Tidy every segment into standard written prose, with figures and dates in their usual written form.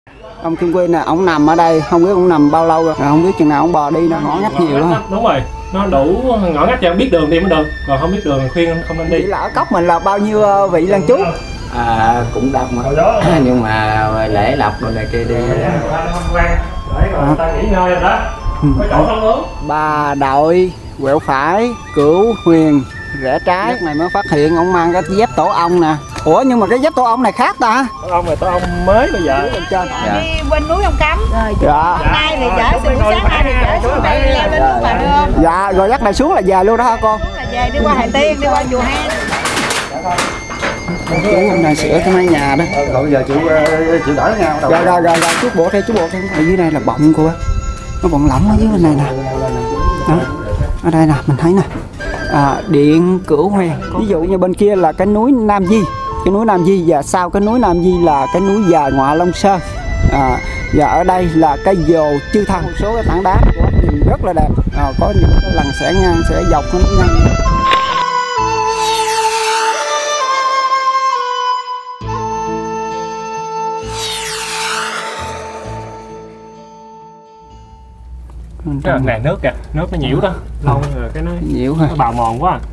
Ông Kim Quyên nè, ông nằm ở đây, không biết ông nằm bao lâu rồi, không biết chừng nào ông bò đi, nó ngõ ngách nhiều lắm. Đúng rồi, nó đủ ngõ ngách cho biết đường đi mới được, còn không biết đường khuyên không nên đi. Chỉ là ở cốc mình là bao nhiêu vị lan chú? Cũng đông nhưng mà lễ lộc rồi này kia đi. Ta nghỉ ngơi rồi đó. Có chỗ không uống. Bà đội quẹo phải, Cửu Huyền rẽ trái. Lúc này mới phát hiện ông mang cái dép tổ ong nè. Ủa nhưng mà cái dép tổ ong này khác ta? Tổ ong này tổ ong mới bây giờ. Lên trên. Đi bên núi ông Cấm. Rồi. Dạ. Nay thì chở từ sáng nay thì chở xuống đây leo lên núi Bà Nương. Dạ, rồi dắt này xuống là về luôn đó hả con? Xuống là về đi qua Hà Tiên, đi qua chùa Hang. Chú hôm nay sửa cái mái nhà đó. Rồi bây giờ chịu đỡ nha. Rồi chú bộ theo. Ở dưới đây là bọng cô á. Nó bọng lỏng ở dưới bên này nè. Đó. Ở đây nè, mình thấy nè. Điện Cửu Huyền. Ví dụ như bên kia là cái núi Nam Di. Cái núi Nam Di và sau cái núi Nam Di là cái núi Dài Ngoại Long Sơn. Và ở đây là cái dồ Chư Thần. Một số cái tảng đá của nhìn rất là đẹp. Có những cái lần sẽ ngang sẽ dọc nó ngang. Cái nè nước kìa, nước nó nhiễu đó, lâu rồi cái nó nhiễu ha, nó bào mòn quá.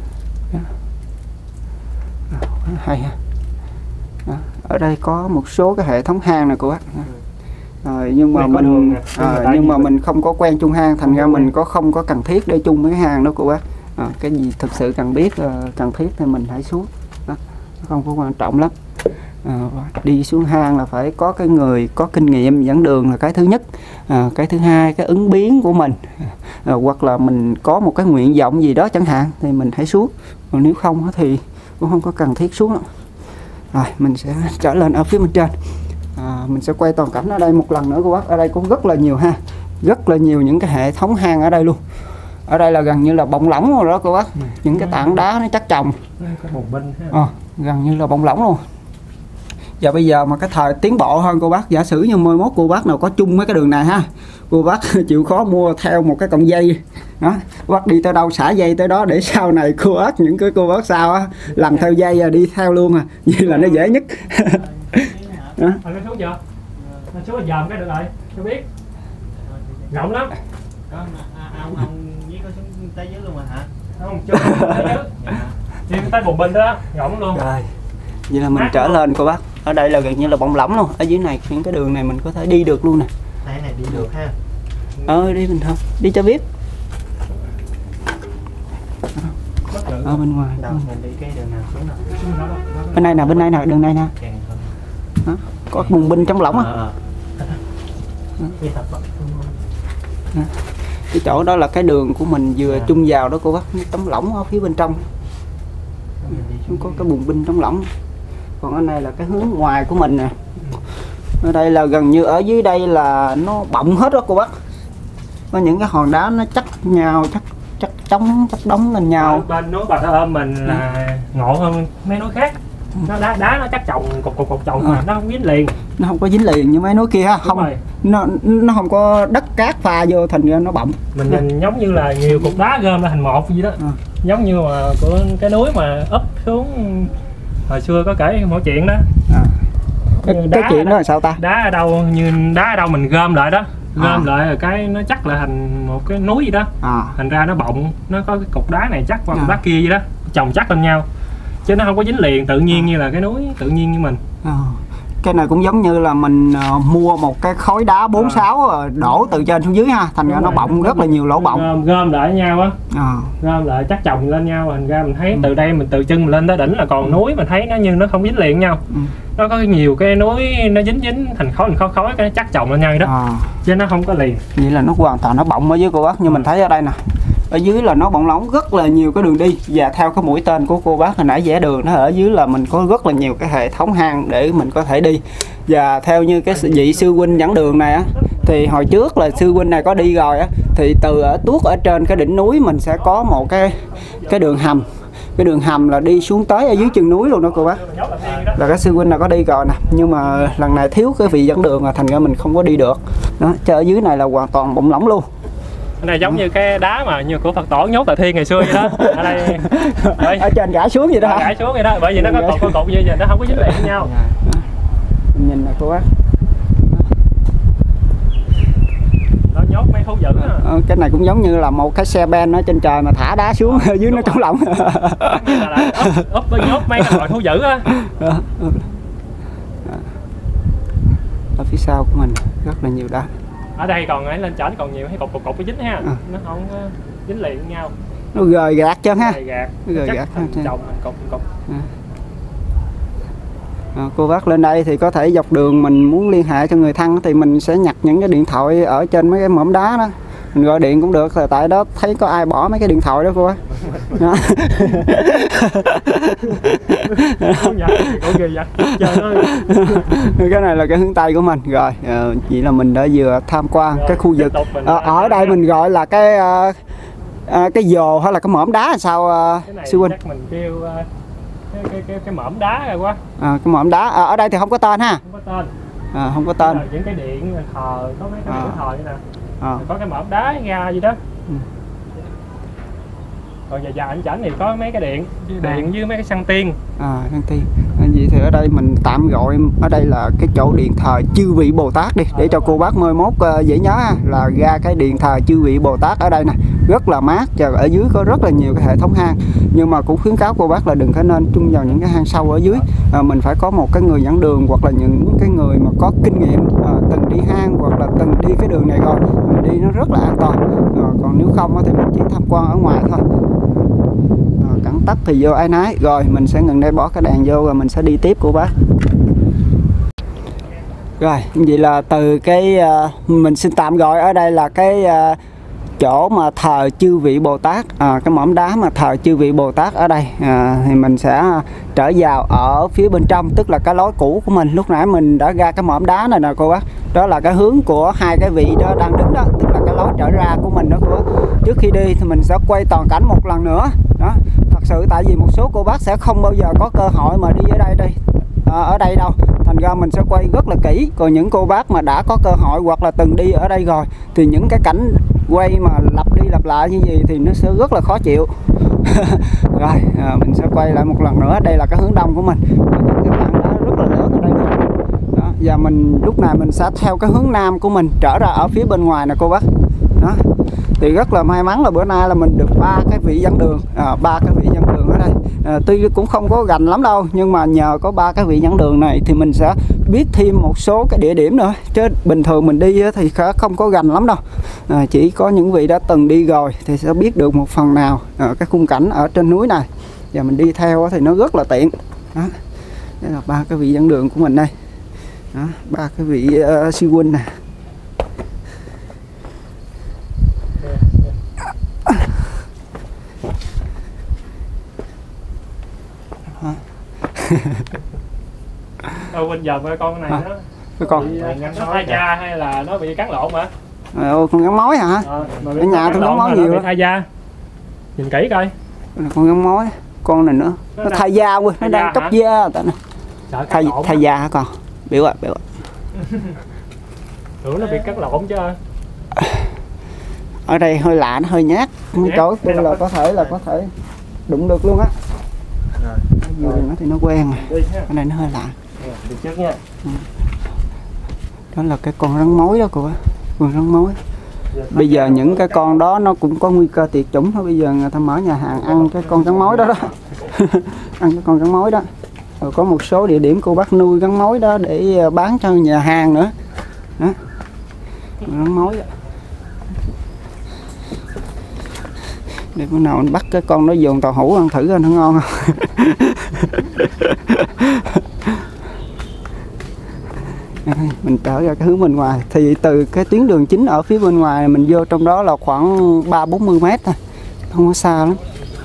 Hay ha. Ở đây có một số cái hệ thống hang này của bác. Nhưng mà mình không có quen chung hang, thành ra mình không có cần thiết để chung với cái hang đó của bác. Cái gì thực sự cần thiết thì mình hãy xuống. Không có quan trọng lắm. Đi xuống hang là phải có cái người có kinh nghiệm dẫn đường là cái thứ nhất. Cái thứ hai, cái ứng biến của mình, hoặc là mình có một cái nguyện vọng gì đó chẳng hạn thì mình hãy xuống, còn nếu không thì cũng không có cần thiết xuống đâu. Rồi mình sẽ trở lên ở phía bên trên. Mình sẽ quay toàn cảnh ở đây một lần nữa cô bác. Ở đây cũng rất là nhiều ha, rất là nhiều những cái hệ thống hang ở đây luôn. Ở đây là gần như là bọng lỏng rồi đó cô bác. Những cái tảng đá nó chắc chồng gần như là bọng lỏng luôn. Và bây giờ mà cái thời tiến bộ hơn cô bác, giả sử như 11 cô bác nào có chung mấy cái đường này ha, cô bác chịu khó mua theo một cái cọng dây đó, cô bác đi tới đâu xả dây tới đó để sau này cô bác những cái cô bác sau á làm theo dây đi theo luôn như là nó dễ nhất. Đó. Nó xuống chưa? Nó xuống dòm cái được rồi, tôi biết. Rộng lắm. Ông với có xuống tới dưới luôn mà hả? Không, chưa tới dưới. Đi tới bùng binh đó, rộng luôn. Rồi. Vậy là mình trở lên cô bác. Ở đây là gần như là bọng lỏng luôn. Ở dưới này những cái đường này mình có thể đi được luôn nè. Đây này đi được ha. Đi bình thường, đi cho biết. Ở bên ngoài. Mình đi cái đường nào xuống nào? Bên này nè, đường này nè. Có bùng binh chống lỏng á. Cái chỗ đó là cái đường của mình vừa chung vào đó cô bác, chống lỏng ở phía bên trong. Có cái bùng binh chống lỏng. Còn ở này là cái hướng ngoài của mình nè. Ở đây là gần như ở dưới đây là nó bọng hết đó cô bác. Có những cái hòn đá nó chắc nhau, chắc đóng lên nhau. Bên núi Bà Thơ Ôm mình là ngộ hơn mấy núi khác. Nó đá nó chắc chồng cục chồng mà nó không dính liền. Nó không có dính liền như mấy núi kia ha. Không. Nó không có đất cát pha vô thành ra nó bọng. Mình giống như là nhiều cục đá gom lại thành một gì đó. Giống như mà của cái núi mà úp xuống hồi xưa có kể một chuyện đó. Cái chuyện đó là sao ta? Đá ở đâu mình gom lại đó. Gom lại rồi cái nó chắc là thành một cái núi gì đó. Thành ra nó bọng, nó có cái cục đá này chắc qua cục đá kia gì đó, chồng chắc lên nhau. Chứ nó không có dính liền tự nhiên như là cái núi tự nhiên như mình. Cái này cũng giống như là mình mua một cái khối đá 4-6 đổ từ trên xuống dưới ha, thành ra nó bọng rất là nhiều lỗ bọng. Gom lại nhau á. Gom lại chắc chồng lên nhau, thành ra mình thấy từ đây mình từ chân mình lên tới đỉnh là còn núi, mình thấy nó như nó không dính liền nhau. Nó có nhiều cái núi nó dính thành khối cái chắc chồng lên nhau đó. Chứ nó không có liền. Vậy là nó hoàn toàn nó bọng ở dưới cô bác, như mình thấy ở đây nè. Ở dưới là nó bọng lỏng rất là nhiều cái đường đi, và theo cái mũi tên của cô bác hồi nãy vẽ đường nó ở dưới là mình có rất là nhiều cái hệ thống hang để mình có thể đi. Và theo như cái vị sư huynh dẫn đường này á, thì hồi trước là sư huynh này có đi rồi á, thì từ ở tuốt ở trên cái đỉnh núi mình sẽ có một cái đường hầm. Cái đường hầm là đi xuống tới ở dưới chân núi luôn đó cô bác. Là cái sư huynh nào có đi rồi nè, nhưng mà lần này thiếu cái vị dẫn đường là thành ra mình không có đi được. Đó, chứ ở dưới này là hoàn toàn bọng lỏng luôn. Cái này giống như cái đá mà như của Phật tổ nhốt tại Thiên ngày xưa vậy đó. Ở đây ở trên gãy xuống vậy đó hả? Gãy xuống vậy đó, bởi vì nó có cột như vậy nó không có dính liền với nhau. Nhìn nè cô bác. Cái này cũng giống như là một cái xe ben ở trên trời mà thả đá xuống ở dưới nó trống lỏng. Úp nhốt mấy cái loài thú dữ á. Ở phía sau của mình rất là nhiều đá. Ở đây còn ấy lên trển còn nhiều hay cục cái dính ha. Nó không dính liền với nhau. Nó gời gạt chân ha. Gời gạt chồng cục. Cô bác lên đây thì có thể dọc đường mình muốn liên hệ cho người thân thì mình sẽ nhặt những cái điện thoại ở trên mấy cái mỏm đá đó, mình gọi điện cũng được, tại đó thấy có ai bỏ mấy cái điện thoại đó cô bác. Đó. Cái này là cái hướng Tây của mình rồi. Vậy là mình đã vừa tham quan cái khu vực ở đây mình gọi là cái dồ hay là cái mỏm đá sao sư huynh? Chắc mình kêu cái mỏm đá rồi quá. Cái mỏm đá ở đây thì không có tên ha. Không có tên. Không có tên. Những cái điện thờ có mấy cái điện thờ như nè. Có cái mỏm đá ra gì đó. Còn giờ anh chảnh thì có mấy cái điện với mấy cái xăng tiên. Xăng tiên. Vậy thì ở đây mình tạm gọi ở đây là cái chỗ điện thờ chư vị Bồ Tát đi, để cho cô bác mới mốt dễ nhớ ha, là ra cái điện thờ chư vị Bồ Tát ở đây nè, rất là mát và ở dưới có rất là nhiều cái hệ thống hang, nhưng mà cũng khuyến cáo cô bác là đừng có nên chung vào những cái hang sâu ở dưới. Mình phải có một cái người dẫn đường hoặc là những cái người mà có kinh nghiệm từng đi hang hoặc là từng đi cái đường này rồi, mình đi nó rất là an toàn. Còn nếu không thì mình chỉ tham quan ở ngoài thôi. Cẩn tắc thì vô ai nấy. Rồi mình sẽ ngừng đây, bỏ cái đèn vô rồi mình sẽ đi tiếp cô bác. Rồi vậy là từ cái mình xin tạm gọi ở đây là cái chỗ mà thờ chư vị Bồ Tát, cái mỏm đá mà thờ chư vị Bồ Tát ở đây, thì mình sẽ trở vào ở phía bên trong, tức là cái lối cũ của mình. Lúc nãy mình đã ra cái mỏm đá này nè cô bác, đó là cái hướng của hai cái vị đó đang đứng đó, tức là cái lối trở ra của mình đó cô bác. Trước khi đi thì mình sẽ quay toàn cảnh một lần nữa đó. Thật sự tại vì một số cô bác sẽ không bao giờ có cơ hội mà đi ở đây đâu, thành ra mình sẽ quay rất là kỹ. Còn những cô bác mà đã có cơ hội hoặc là từng đi ở đây rồi thì những cái cảnh quay mà lặp đi lặp lại như gì thì nó sẽ rất là khó chịu. Rồi mình sẽ quay lại một lần nữa. Đây là cái hướng đông của mình, cái tảng đá rất là lớn ở đây đó. Và mình lúc này mình sẽ theo cái hướng nam của mình trở ra ở phía bên ngoài nè cô bác đó. Thì rất là may mắn là bữa nay là mình được 3 cái vị dẫn đường, 3 cái vị dẫn đường ở đây. Tuy cũng không có gành lắm đâu, nhưng mà nhờ có 3 cái vị dẫn đường này thì mình sẽ biết thêm một số cái địa điểm nữa, chứ bình thường mình đi thì không có gành lắm đâu. Chỉ có những vị đã từng đi rồi thì sẽ biết được một phần nào cái khung cảnh ở trên núi này, và mình đi theo thì nó rất là tiện đó. Đây là 3 cái vị dẫn đường của mình đây đó, 3 cái vị sư huynh nè. Bây giờ con này nó con nó thay da hay là nó bị cắn lộn hả? Con gắn mối hả? Ở nhà tôi gắn mối nhiều lắm. Thay da, nhìn kỹ coi. Con gắn mối, con này nữa nó thay da quá, nó đang cốc da thay da hả con? Biểu ạ. Tưởng nó bị cắt lộn chứ. Ở đây hơi lạ, nó hơi nhát, chỗ tôi là có thể đụng được luôn á. Nhiều nó thì nó quen rồi. Ở đây nó hơi lạ. Đi trước nha. Đó là cái con rắn mối đó cô bác, con rắn mối. Bây giờ những cái con đó nó cũng có nguy cơ tuyệt chủng thôi. Bây giờ người ta mở nhà hàng ăn cái con rắn mối đó ăn cái con rắn mối đó. Rồi có một số địa điểm cô bác nuôi rắn mối đó để bán cho nhà hàng nữa đó. Rắn mối đó. Để bữa nào anh bắt cái con nó dồn tàu hũ ăn thử coi nó ngon không. Mình trở ra cái hướng bên ngoài thì từ cái tuyến đường chính ở phía bên ngoài mình vô trong đó là khoảng 30-40 mét thôi, không có xa lắm.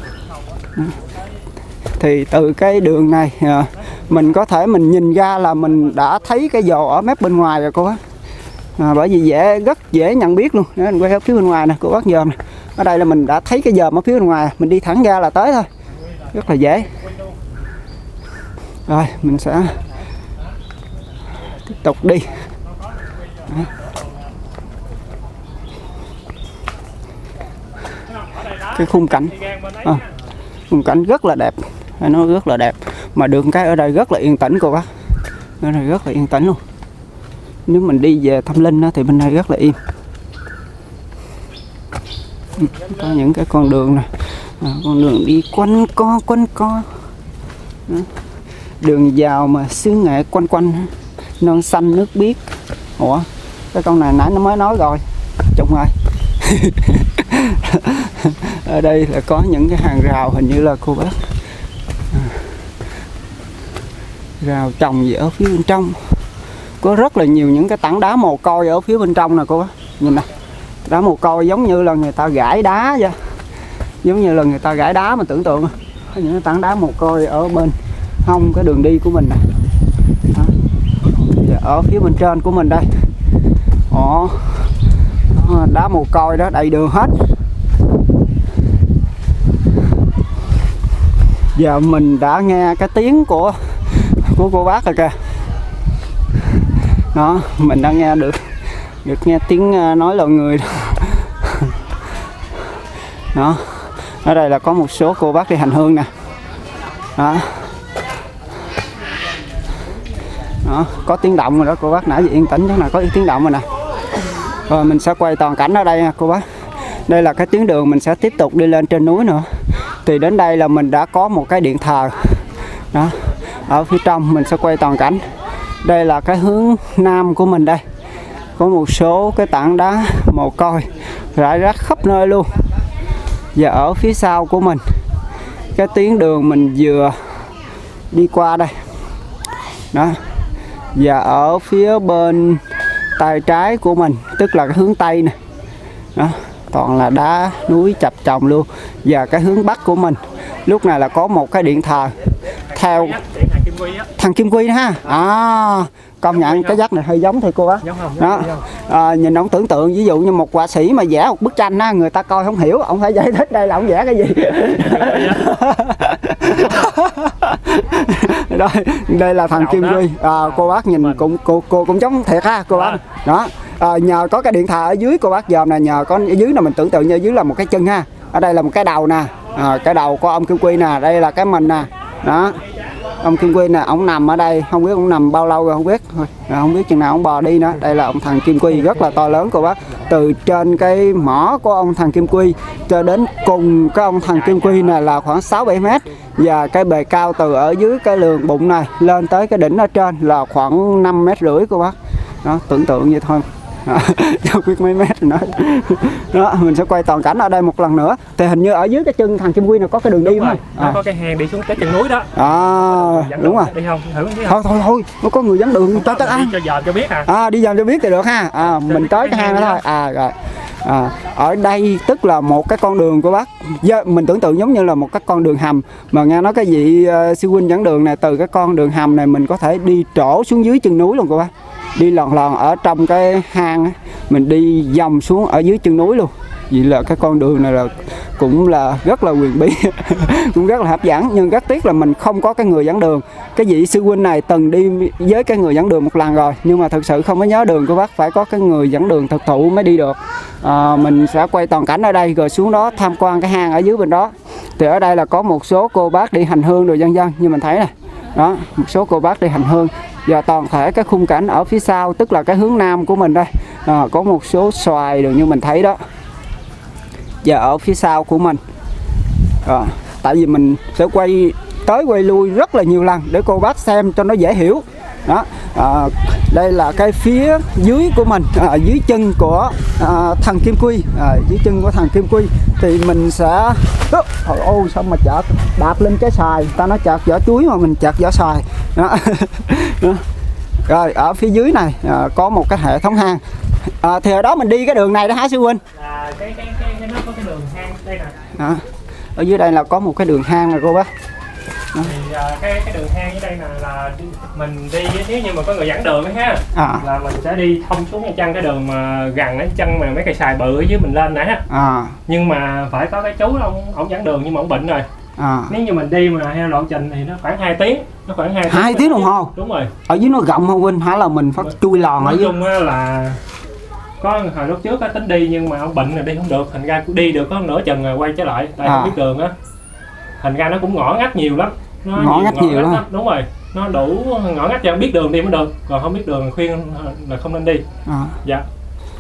Thì từ cái đường này mình có thể mình nhìn ra là mình đã thấy cái dồ ở mép bên ngoài rồi cô bác. Bởi vì rất dễ nhận biết luôn. Để mình quay ở phía bên ngoài nè cô bác, dòm nè. Ở đây là mình đã thấy cái dòm ở phía bên ngoài, mình đi thẳng ra là tới thôi, rất là dễ. Rồi mình sẽ tiếp tục đi. Cái khung cảnh rất là đẹp, nó rất là đẹp, mà đường cái ở đây rất là yên tĩnh cô bác, ở đây rất là yên tĩnh luôn. Nếu mình đi về Tâm Linh thì bên đây rất là im. Có những cái con đường này, con đường đi quanh co. Đường vào mà xứ Nghệ quanh non xanh nước biếc. Ủa, cái con này nãy nó mới nói rồi Trung ơi. Ở đây là có những cái hàng rào, hình như là cô bác rào trồng gì ở phía bên trong. Có rất là nhiều những cái tảng đá mồ côi ở phía bên trong nè cô bác. Nhìn nè, đá mồ côi giống như là người ta gãi đá vậy. Giống như là người ta gãi đá mà tưởng tượng. Có những cái tảng đá mồ côi ở bên hông cái đường đi của mình nè. Ở phía bên trên của mình đây. Ồ, đá mồ côi đó đầy đường hết. Giờ mình đã nghe cái tiếng của cô bác rồi kìa. Đó, mình đã nghe được nghe tiếng nói loài người đó. Đó, ở đây là có một số cô bác đi hành hương nè. Đó. Đó, có tiếng động rồi đó cô bác, nãy giờ yên tĩnh chắc là có tiếng động rồi nè. Rồi mình sẽ quay toàn cảnh ở đây nha cô bác. Đây là cái tuyến đường mình sẽ tiếp tục đi lên trên núi nữa. Thì đến đây là mình đã có một cái điện thờ. Đó, ở phía trong mình sẽ quay toàn cảnh. Đây là cái hướng nam của mình đây. Có một số cái tảng đá mồ côi rải rác khắp nơi luôn. Và ở phía sau của mình, cái tuyến đường mình vừa đi qua đây. Đó. Và ở phía bên tay trái của mình, tức là cái hướng Tây nè. Đó, toàn là đá núi chập chồng luôn. Và cái hướng Bắc của mình, lúc này là có một cái điện thờ theo thằng Kim Quy đó ha. Công nhận cái dắt này hơi giống thì cô bác. Đó. Nhìn ông tưởng tượng ví dụ như một họa sĩ mà vẽ một bức tranh á, người ta coi không hiểu, ông phải giải thích đây là ông vẽ cái gì. Đây là thằng Kim Quy. Cô bác nhìn cũng cô cũng giống thiệt ha cô bác. Đó. Nhờ có cái điện thờ ở dưới cô bác dòm nè, nhờ có ở dưới là mình tưởng tượng như ở dưới là một cái chân ha. Ở đây là một cái đầu nè. Cái đầu của ông Kim Quy nè, đây là cái mình nè. Đó. Ông Kim Quy nè, ông nằm ở đây, không biết ông nằm bao lâu rồi không biết. Không biết chừng nào ông bò đi nữa. Đây là ông thằng Kim Quy rất là to lớn cô bác. Từ trên cái mỏ của ông thằng Kim Quy cho đến cùng cái ông thằng Kim Quy này là khoảng 6-7 mét. Và cái bề cao từ ở dưới cái lường bụng này lên tới cái đỉnh ở trên là khoảng 5,5 mét cô bác. Đó, tưởng tượng vậy thôi. Đâu biết mấy mét nữa. Đó, mình sẽ quay toàn cảnh ở đây một lần nữa. Thì hình như ở dưới cái chân thằng Kim Quy này có cái đường đi không? Nó có cái hang đi xuống cái chân núi đó. Đúng rồi. Đi không? Thử đi không? Thôi, nó có người dẫn đường cho ăn. Đi cho dòm cho biết hả? Đi dòm cho biết thì được ha. Mình tới cái hang đó thôi. Rồi. Ở đây tức là một cái con đường của bác. Mình tưởng tượng giống như là một cái con đường hầm. Mà nghe nói cái vị sư huynh dẫn đường này, từ cái con đường hầm này mình có thể đi trổ xuống dưới chân núi luôn cô bác. Đi lòn ở trong cái hang, mình đi vòng xuống ở dưới chân núi luôn. Vậy là cái con đường này là cũng là rất là huyền bí. Cũng rất là hấp dẫn, nhưng rất tiếc là mình không có cái người dẫn đường. Cái vị sư huynh này từng đi với cái người dẫn đường một lần rồi, nhưng mà thực sự không có nhớ đường của bác, phải có cái người dẫn đường thực thụ mới đi được. Mình sẽ quay toàn cảnh ở đây rồi xuống đó tham quan cái hang ở dưới bên đó. Thì ở đây là có một số cô bác đi hành hương rồi dân như mình thấy nè. Đó, một số cô bác đi hành hương. Và toàn thể cái khung cảnh ở phía sau, tức là cái hướng nam của mình đây, có một số xoài được như mình thấy đó. Và ở phía sau của mình, tại vì mình sẽ quay tới quay lui rất là nhiều lần để cô bác xem cho nó dễ hiểu. Đó, đây là cái phía dưới của mình, dưới chân của thằng Kim Quy, dưới chân của thằng Kim Quy thì mình sẽ ôi sao mà chợt đạp lên cái xoài, ta nói chợt vỏ chuối mà mình chợt vỏ xoài. Đó. Đó. Rồi ở phía dưới này có một cái hệ thống hang. Thì ở đó mình đi cái đường này đó hả sư huynh? Nó có cái đường hang đây nè. Đó. Ở dưới đây là có một cái đường hang này cô bác. Thì cái đường hang ở đây là mình đi, nếu như mà có người dẫn đường ấy ha, là mình sẽ đi thông xuống cái chân cái đường mà gần cái chân mà mấy cây xài bự ở dưới mình lên nè ha. Nhưng mà phải có cái chú ông dẫn đường, nhưng mà ông bệnh rồi. Nếu như mình đi mà theo lộ trình thì nó khoảng 2 tiếng, nó khoảng 2 tiếng đồng hồ. Đúng rồi. Ở dưới nó rộng không huynh, hả là mình phải chui lòn ở dưới? Nói chung là có hồi lúc trước tính đi nhưng mà ông bệnh rồi đi không được, thành ra đi được có nửa chừng rồi quay trở lại, tại không biết đường á. Thành ra nó cũng ngõ ngách nhiều lắm. Nó ngõ ngách nhiều lắm. Đúng rồi, nó đủ ngõ ngách cho biết đường đi mới được, còn không biết đường khuyên là không nên đi. Dạ.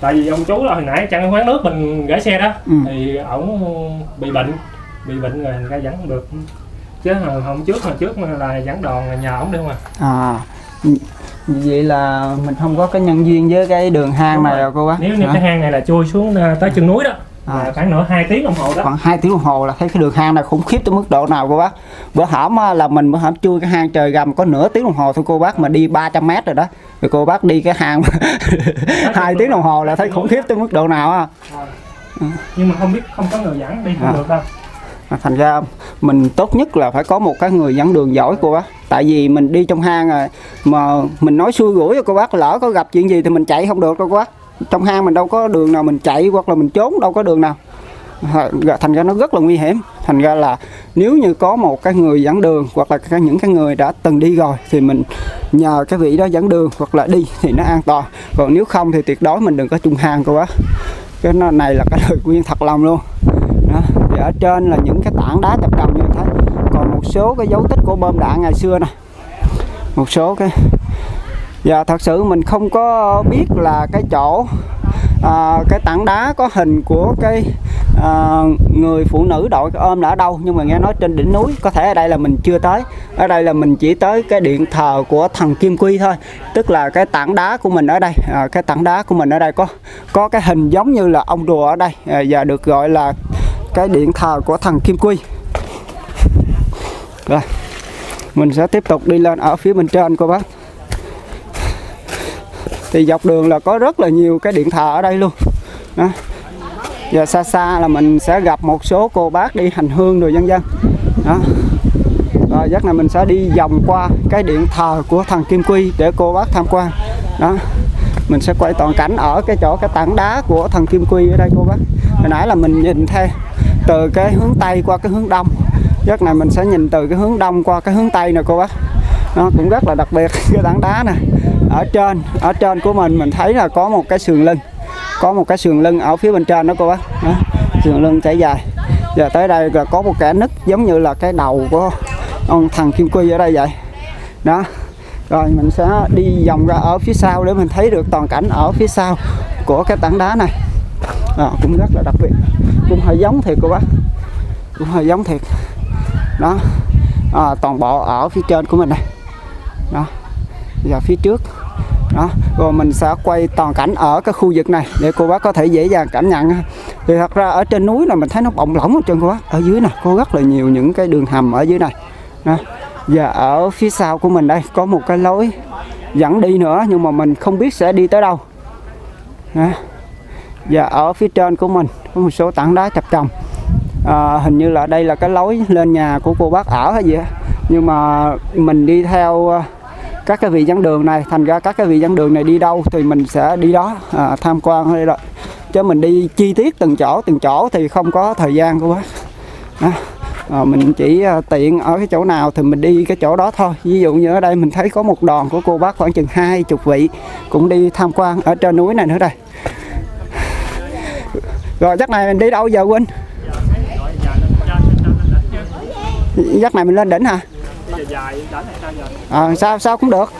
Tại vì ông chú là hồi nãy chặn quán nước mình gửi xe đó, thì ổng bị bệnh rồi thành ra dẫn không được. Chứ hôm trước là dẫn đoàn là nhờ ổng đi không à. Vậy là mình không có cái nhân duyên với cái đường hang này rồi cô bác. Nếu cái hang này là chui xuống tới chân núi đó. Khoảng nữa 2 tiếng đồng hồ đó. Khoảng 2 tiếng đồng hồ là thấy cái đường hang này khủng khiếp tới mức độ nào cô bác. Bữa hổm chui cái hang trời gầm có nửa tiếng đồng hồ thôi cô bác, mà đi 300 m rồi đó. Rồi cô bác đi cái hang 2 tiếng đồng hồ là thấy khủng khiếp tới mức độ nào á. Nhưng mà không có người dẫn đi không được đâu. Thành ra mình tốt nhất là phải có một cái người dẫn đường giỏi cô bác. Tại vì mình đi trong hang rồi mà mình nói xui rủi cho cô bác, lỡ có gặp chuyện gì thì mình chạy không được đâu cô bác. Trong hang mình đâu có đường nào mình chạy hoặc là mình trốn, đâu có đường nào. Thành ra nó rất là nguy hiểm. Thành ra là nếu như có một cái người dẫn đường hoặc là những cái người đã từng đi rồi thì mình nhờ cái vị đó dẫn đường hoặc là đi thì nó an toàn. Còn nếu không thì tuyệt đối mình đừng có chung hang cô bác. Cái này là cái lời khuyên thật lòng luôn. Đó. Thì ở trên là những cái tảng đá chập trồng như thế. Còn một số cái dấu tích của bom đạn ngày xưa nè. Một số cái. Và thật sự mình không có biết là cái chỗ cái tảng đá có hình của cái người phụ nữ đội cái ôm là ở đâu, nhưng mà nghe nói trên đỉnh núi. Có thể ở đây là mình chưa tới, ở đây là mình chỉ tới cái điện thờ của thần Kim Quy thôi. Tức là cái tảng đá của mình ở đây, cái tảng đá của mình ở đây có cái hình giống như là ông rùa ở đây, và được gọi là cái điện thờ của thần Kim Quy. Rồi mình sẽ tiếp tục đi lên ở phía bên trên cô bác. Thì dọc đường là có rất là nhiều cái điện thờ ở đây luôn đó. Và xa xa là mình sẽ gặp một số cô bác đi hành hương rồi vân vân đó. Rồi chắc là mình sẽ đi vòng qua cái điện thờ của thần Kim Quy để cô bác tham quan đó. Mình sẽ quay toàn cảnh ở cái chỗ cái tảng đá của thần Kim Quy ở đây cô bác. Hồi nãy là mình nhìn theo từ cái hướng Tây qua cái hướng Đông, chắc này mình sẽ nhìn từ cái hướng Đông qua cái hướng Tây nè cô bác. Nó cũng rất là đặc biệt cái tảng đá này. Ở trên của mình thấy là có một cái sườn lưng, có một cái sườn lưng ở phía bên trên đó cô bác đó, sườn lưng trải dài. Giờ tới đây là có một kẻ nứt giống như là cái đầu của ông thần Kim Quy ở đây vậy đó. Rồi mình sẽ đi vòng ra ở phía sau để mình thấy được toàn cảnh ở phía sau của cái tảng đá này. Cũng rất là đặc biệt, cũng hơi giống thiệt cô bác, cũng hơi giống thiệt đó. Toàn bộ ở phía trên của mình đây đó, và phía trước đó. Rồi mình sẽ quay toàn cảnh ở cái khu vực này để cô bác có thể dễ dàng cảm nhận. Thì thật ra ở trên núi là mình thấy nó bọng lỏng hết trơn cô bác. Ở dưới này có rất là nhiều những cái đường hầm ở dưới này đó. Và ở phía sau của mình đây có một cái lối dẫn đi nữa, nhưng mà mình không biết sẽ đi tới đâu đó. Và ở phía trên của mình có một số tảng đá chập chồng. Hình như là đây là cái lối lên nhà của cô bác ở hay gì á. Nhưng mà mình đi theo các cái vị dẫn đường này, thành ra các cái vị dẫn đường này đi đâu thì mình sẽ đi đó tham quan hay đó. Chứ mình đi chi tiết từng chỗ thì không có thời gian của bác đó. Mình chỉ tiện ở cái chỗ nào thì mình đi cái chỗ đó thôi. Ví dụ như ở đây mình thấy có một đoàn của cô bác khoảng chừng 20 vị cũng đi tham quan ở trên núi này nữa đây. Rồi chắc này mình đi đâu giờ Huynh? Chắc này mình lên đỉnh hả? Sao cũng được.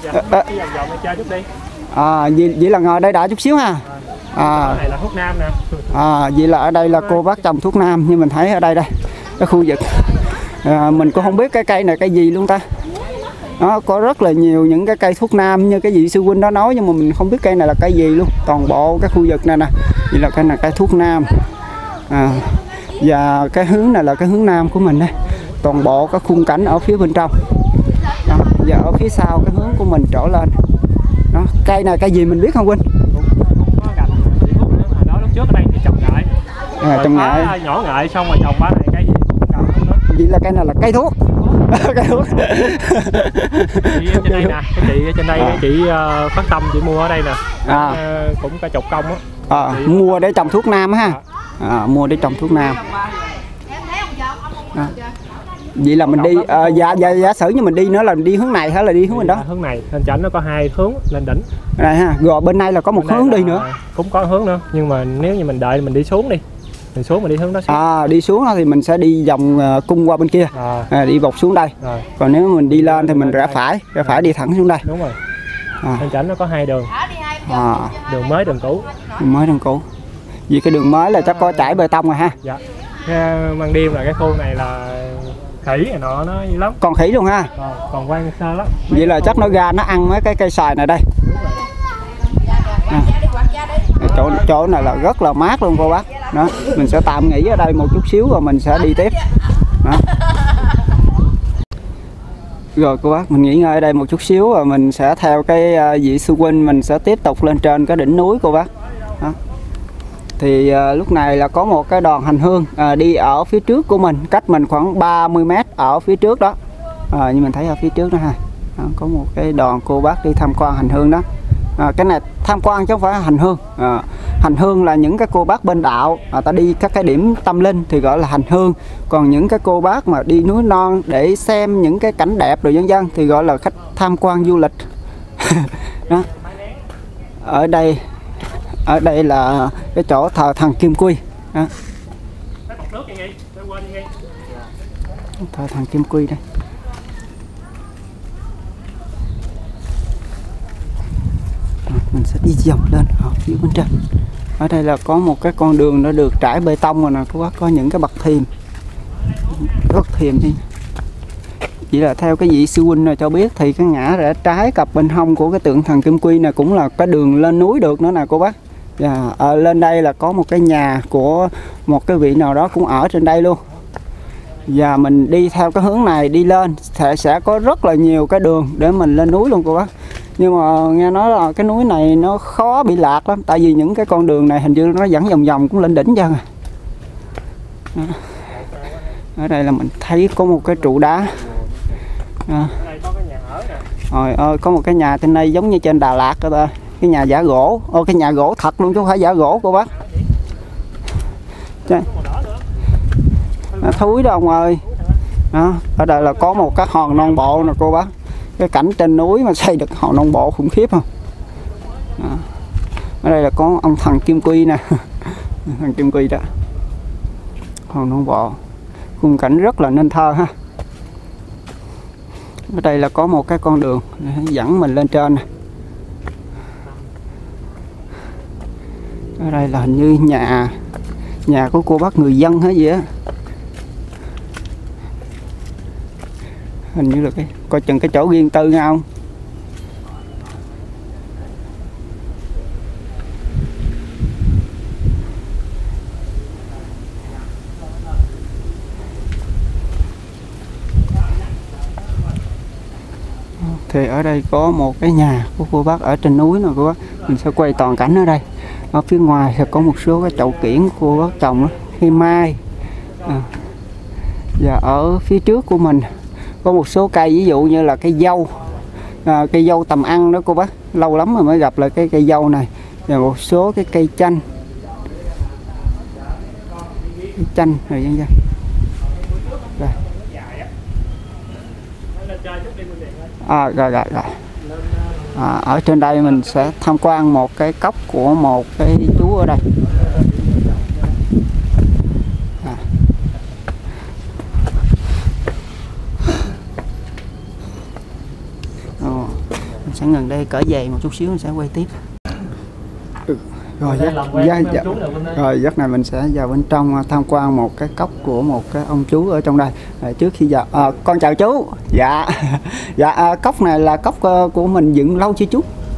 Vậy là ngồi đây đã chút xíu ha. Này là thuốc nam nè. Vậy là ở đây là cô bác trồng thuốc nam, như mình thấy ở đây cái khu vực. Mình cũng không biết cái cây này cây gì luôn ta. Nó có rất là nhiều những cái cây thuốc nam như cái vị sư huynh đó nói, nhưng mà mình không biết cây này là cây gì luôn. Toàn bộ cái khu vực này nè, vậy là cây này cây thuốc nam. Và cái hướng này là cái hướng nam của mình đây. Toàn bộ các khung cảnh ở phía bên trong đó. Và ở phía sau cái hướng của mình trở lên đó. Cây này cây gì mình biết không Huynh? Đó lúc trước ở đây thì trồng ngại. Trồng ngại nhỏ ngại xong rồi trồng bá này cây gì cũng cầm không đó. Vậy là cây này là cây thuốc. Cây thuốc. Chị trên đây nè, cái chị trên đây cái chị Phát Tâm chị mua ở đây nè. Cũng cả chục công á. Mua để trồng thuốc nam ha. Mua để trồng thuốc nam. Vậy là mình đi giả sử như mình đi nữa là mình đi hướng này hay là đi hướng bên đó? Hướng này, lên chảnh nó có 2 hướng lên đỉnh. Này ha, rồi bên này là có một hướng đi nữa. Cũng có hướng nữa, nhưng mà nếu như mình đợi mình đi xuống đi. Mình xuống, mình đi hướng đó xuống. Đi xuống thì mình sẽ đi vòng cung qua bên kia. Đi vòng xuống đây. Còn nếu mình đi lên thì mình rẽ phải đi thẳng xuống đây. Đúng rồi. Lên chảnh nó có 2 đường. Đường mới đường cũ. Đường mới đường cũ. Vì cái đường mới là chắc có trải bê tông rồi ha. Dạ. Ban đêm là cái khu này là khỉ này nọ nó dữ lắm. Còn khỉ luôn ha. Còn quan sơ lắm. Vậy là chắc nó ra nó ăn mấy cái cây xoài này đây. Chỗ này là rất là mát luôn cô bác. Đó, mình sẽ tạm nghỉ ở đây một chút xíu rồi mình sẽ đi tiếp. Đó. Rồi cô bác, mình nghỉ ngơi ở đây một chút xíu rồi mình sẽ theo cái vị sư huynh mình sẽ tiếp tục lên trên cái đỉnh núi cô bác. Đó. Thì lúc này là có một cái đoàn hành hương đi ở phía trước của mình, cách mình khoảng 30 m ở phía trước đó. Như mình thấy ở phía trước đó ha. Đó, có một cái đoàn cô bác đi tham quan hành hương đó. Cái này tham quan chứ không phải hành hương. Hành hương là những cái cô bác bên đạo ta đi các cái điểm tâm linh thì gọi là hành hương. Còn những cái cô bác mà đi núi non để xem những cái cảnh đẹp rồi dân dân thì gọi là khách tham quan du lịch. Đó. Ở đây là cái chỗ thờ thần Kim Quy. Đó. Thờ thần Kim Quy đây. Mình sẽ đi vòng lên ở phía bên trên. Ở đây là có một cái con đường đã được trải bê tông rồi nè, có những cái bậc thềm, rất thềm đi. Chỉ là theo cái vị sư huynh này cho biết thì cái ngã rẽ trái cặp bên hông của cái tượng thần Kim Quy này cũng là cái đường lên núi được nữa nè cô bác. Và lên đây là có một cái nhà của một cái vị nào đó cũng ở trên đây luôn. Và mình đi theo cái hướng này đi lên sẽ có rất là nhiều cái đường để mình lên núi luôn cô bác. Nhưng mà nghe nói là cái núi này nó khó bị lạc lắm. Tại vì những cái con đường này hình như nó dẫn vòng vòng cũng lên đỉnh chân. Ở đây là mình thấy có một cái trụ đá. Rồi ơi, có một cái nhà trên đây giống như trên Đà Lạt đó ta. Cái nhà giả gỗ. Cái nhà gỗ thật luôn chứ không phải giả gỗ cô bác. Nó thúi đó ông ơi. Đó, ở đây là có một cái hòn non bộ nè cô bác. Cái cảnh trên núi mà xây được hòn non bộ khủng khiếp không. Đó. Ở đây là có ông thần Kim Quy nè. Thần Kim Quy đó. Hòn non bộ. Khung cảnh rất là nên thơ ha. Ở đây là có một cái con đường dẫn mình lên trên nè. Ở đây là hình như nhà của cô bác người dân hay gì á. Hình như là cái coi chừng cái chỗ riêng tư nha ông. Thì ở đây có một cái nhà của cô bác ở trên núi nè cô bác. Mình sẽ quay toàn cảnh ở đây. Ở phía ngoài sẽ có một số cái chậu kiển của cô bác trồng đó, cây mai. Và ở phía trước của mình có một số cây ví dụ như là cây dâu, cây dâu tầm ăn đó cô bác. Lâu lắm rồi mới gặp lại cái cây dâu này. Và một số cái cây chanh. Cây chanh rồi dân dân. Rồi. Ở trên đây mình sẽ tham quan một cái cốc của một cái chú ở đây. Mình sẽ ngừng đây cởi giày một chút xíu mình sẽ quay tiếp. Rồi giấc này mình sẽ vào bên trong tham quan một cái cốc của một cái ông chú ở trong đây. Trước khi vào con chào chú. Dạ cốc này là cốc của mình dựng lâu chưa chú?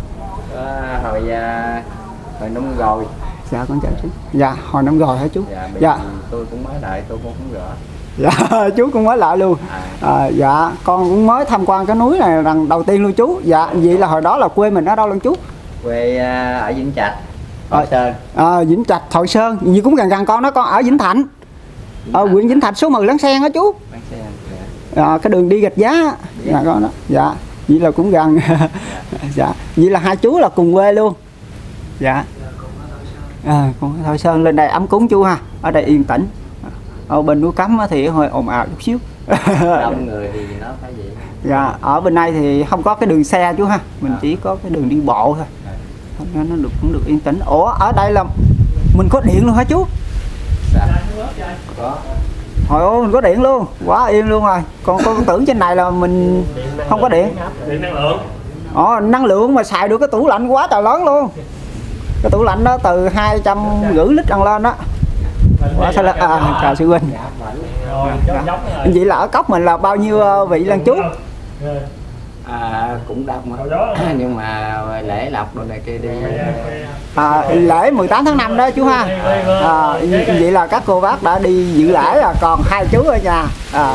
Hồi năm rồi. Dạ con chào chú. Dạ hồi năm rồi hả chú? Dạ tôi cũng mới lại, tôi cũng không rõ. Dạ chú cũng mới lại luôn. Dạ con cũng mới tham quan cái núi này lần đầu tiên luôn chú. Dạ vậy là hồi đó là quê mình ở đâu luôn chú? Quê ở Vĩnh Trạch, Thọ Sơn. Vĩnh Trạch, Thọ Sơn, gì cũng gần con đó, con ở Vĩnh Thạnh. Huyện Vĩnh Thạnh số 10 Láng Sen đó chú. Láng Sen. Cái đường đi Gạch Giá là con đó. Dạ vậy là cũng gần. Dạ vậy là hai chú là cùng quê luôn. Dạ còn Thọ Sơn lên đây ấm cúng chú ha. Ở đây yên tĩnh. Ở bên núi Cấm thì hơi ồn ào chút xíu. Đông người thì nó phải vậy. Dạ ở bên đây thì không có cái đường xe chú ha. Mình chỉ có cái đường đi bộ thôi. Nó cũng được yên tĩnh. Ủa ở đây là mình có điện luôn hả chú? Dạ. Có. Hồi ơi mình có điện luôn, quá yên luôn rồi. Còn con tưởng trên này là mình không có điện. Điện năng lượng. Năng lượng mà xài được cái tủ lạnh quá trời lớn luôn. Cái tủ lạnh đó từ 250 lít ăn lên đó. Quá sao là chào sư huynh. Vậy là ở cốc mình là bao nhiêu vị lần chú? Cũng đông nhưng mà lễ lộc rồi này kia đi. Lễ 18 tháng 5 đó chú ha. Vậy là các cô bác đã đi dự lễ rồi, còn hai chú ở nhà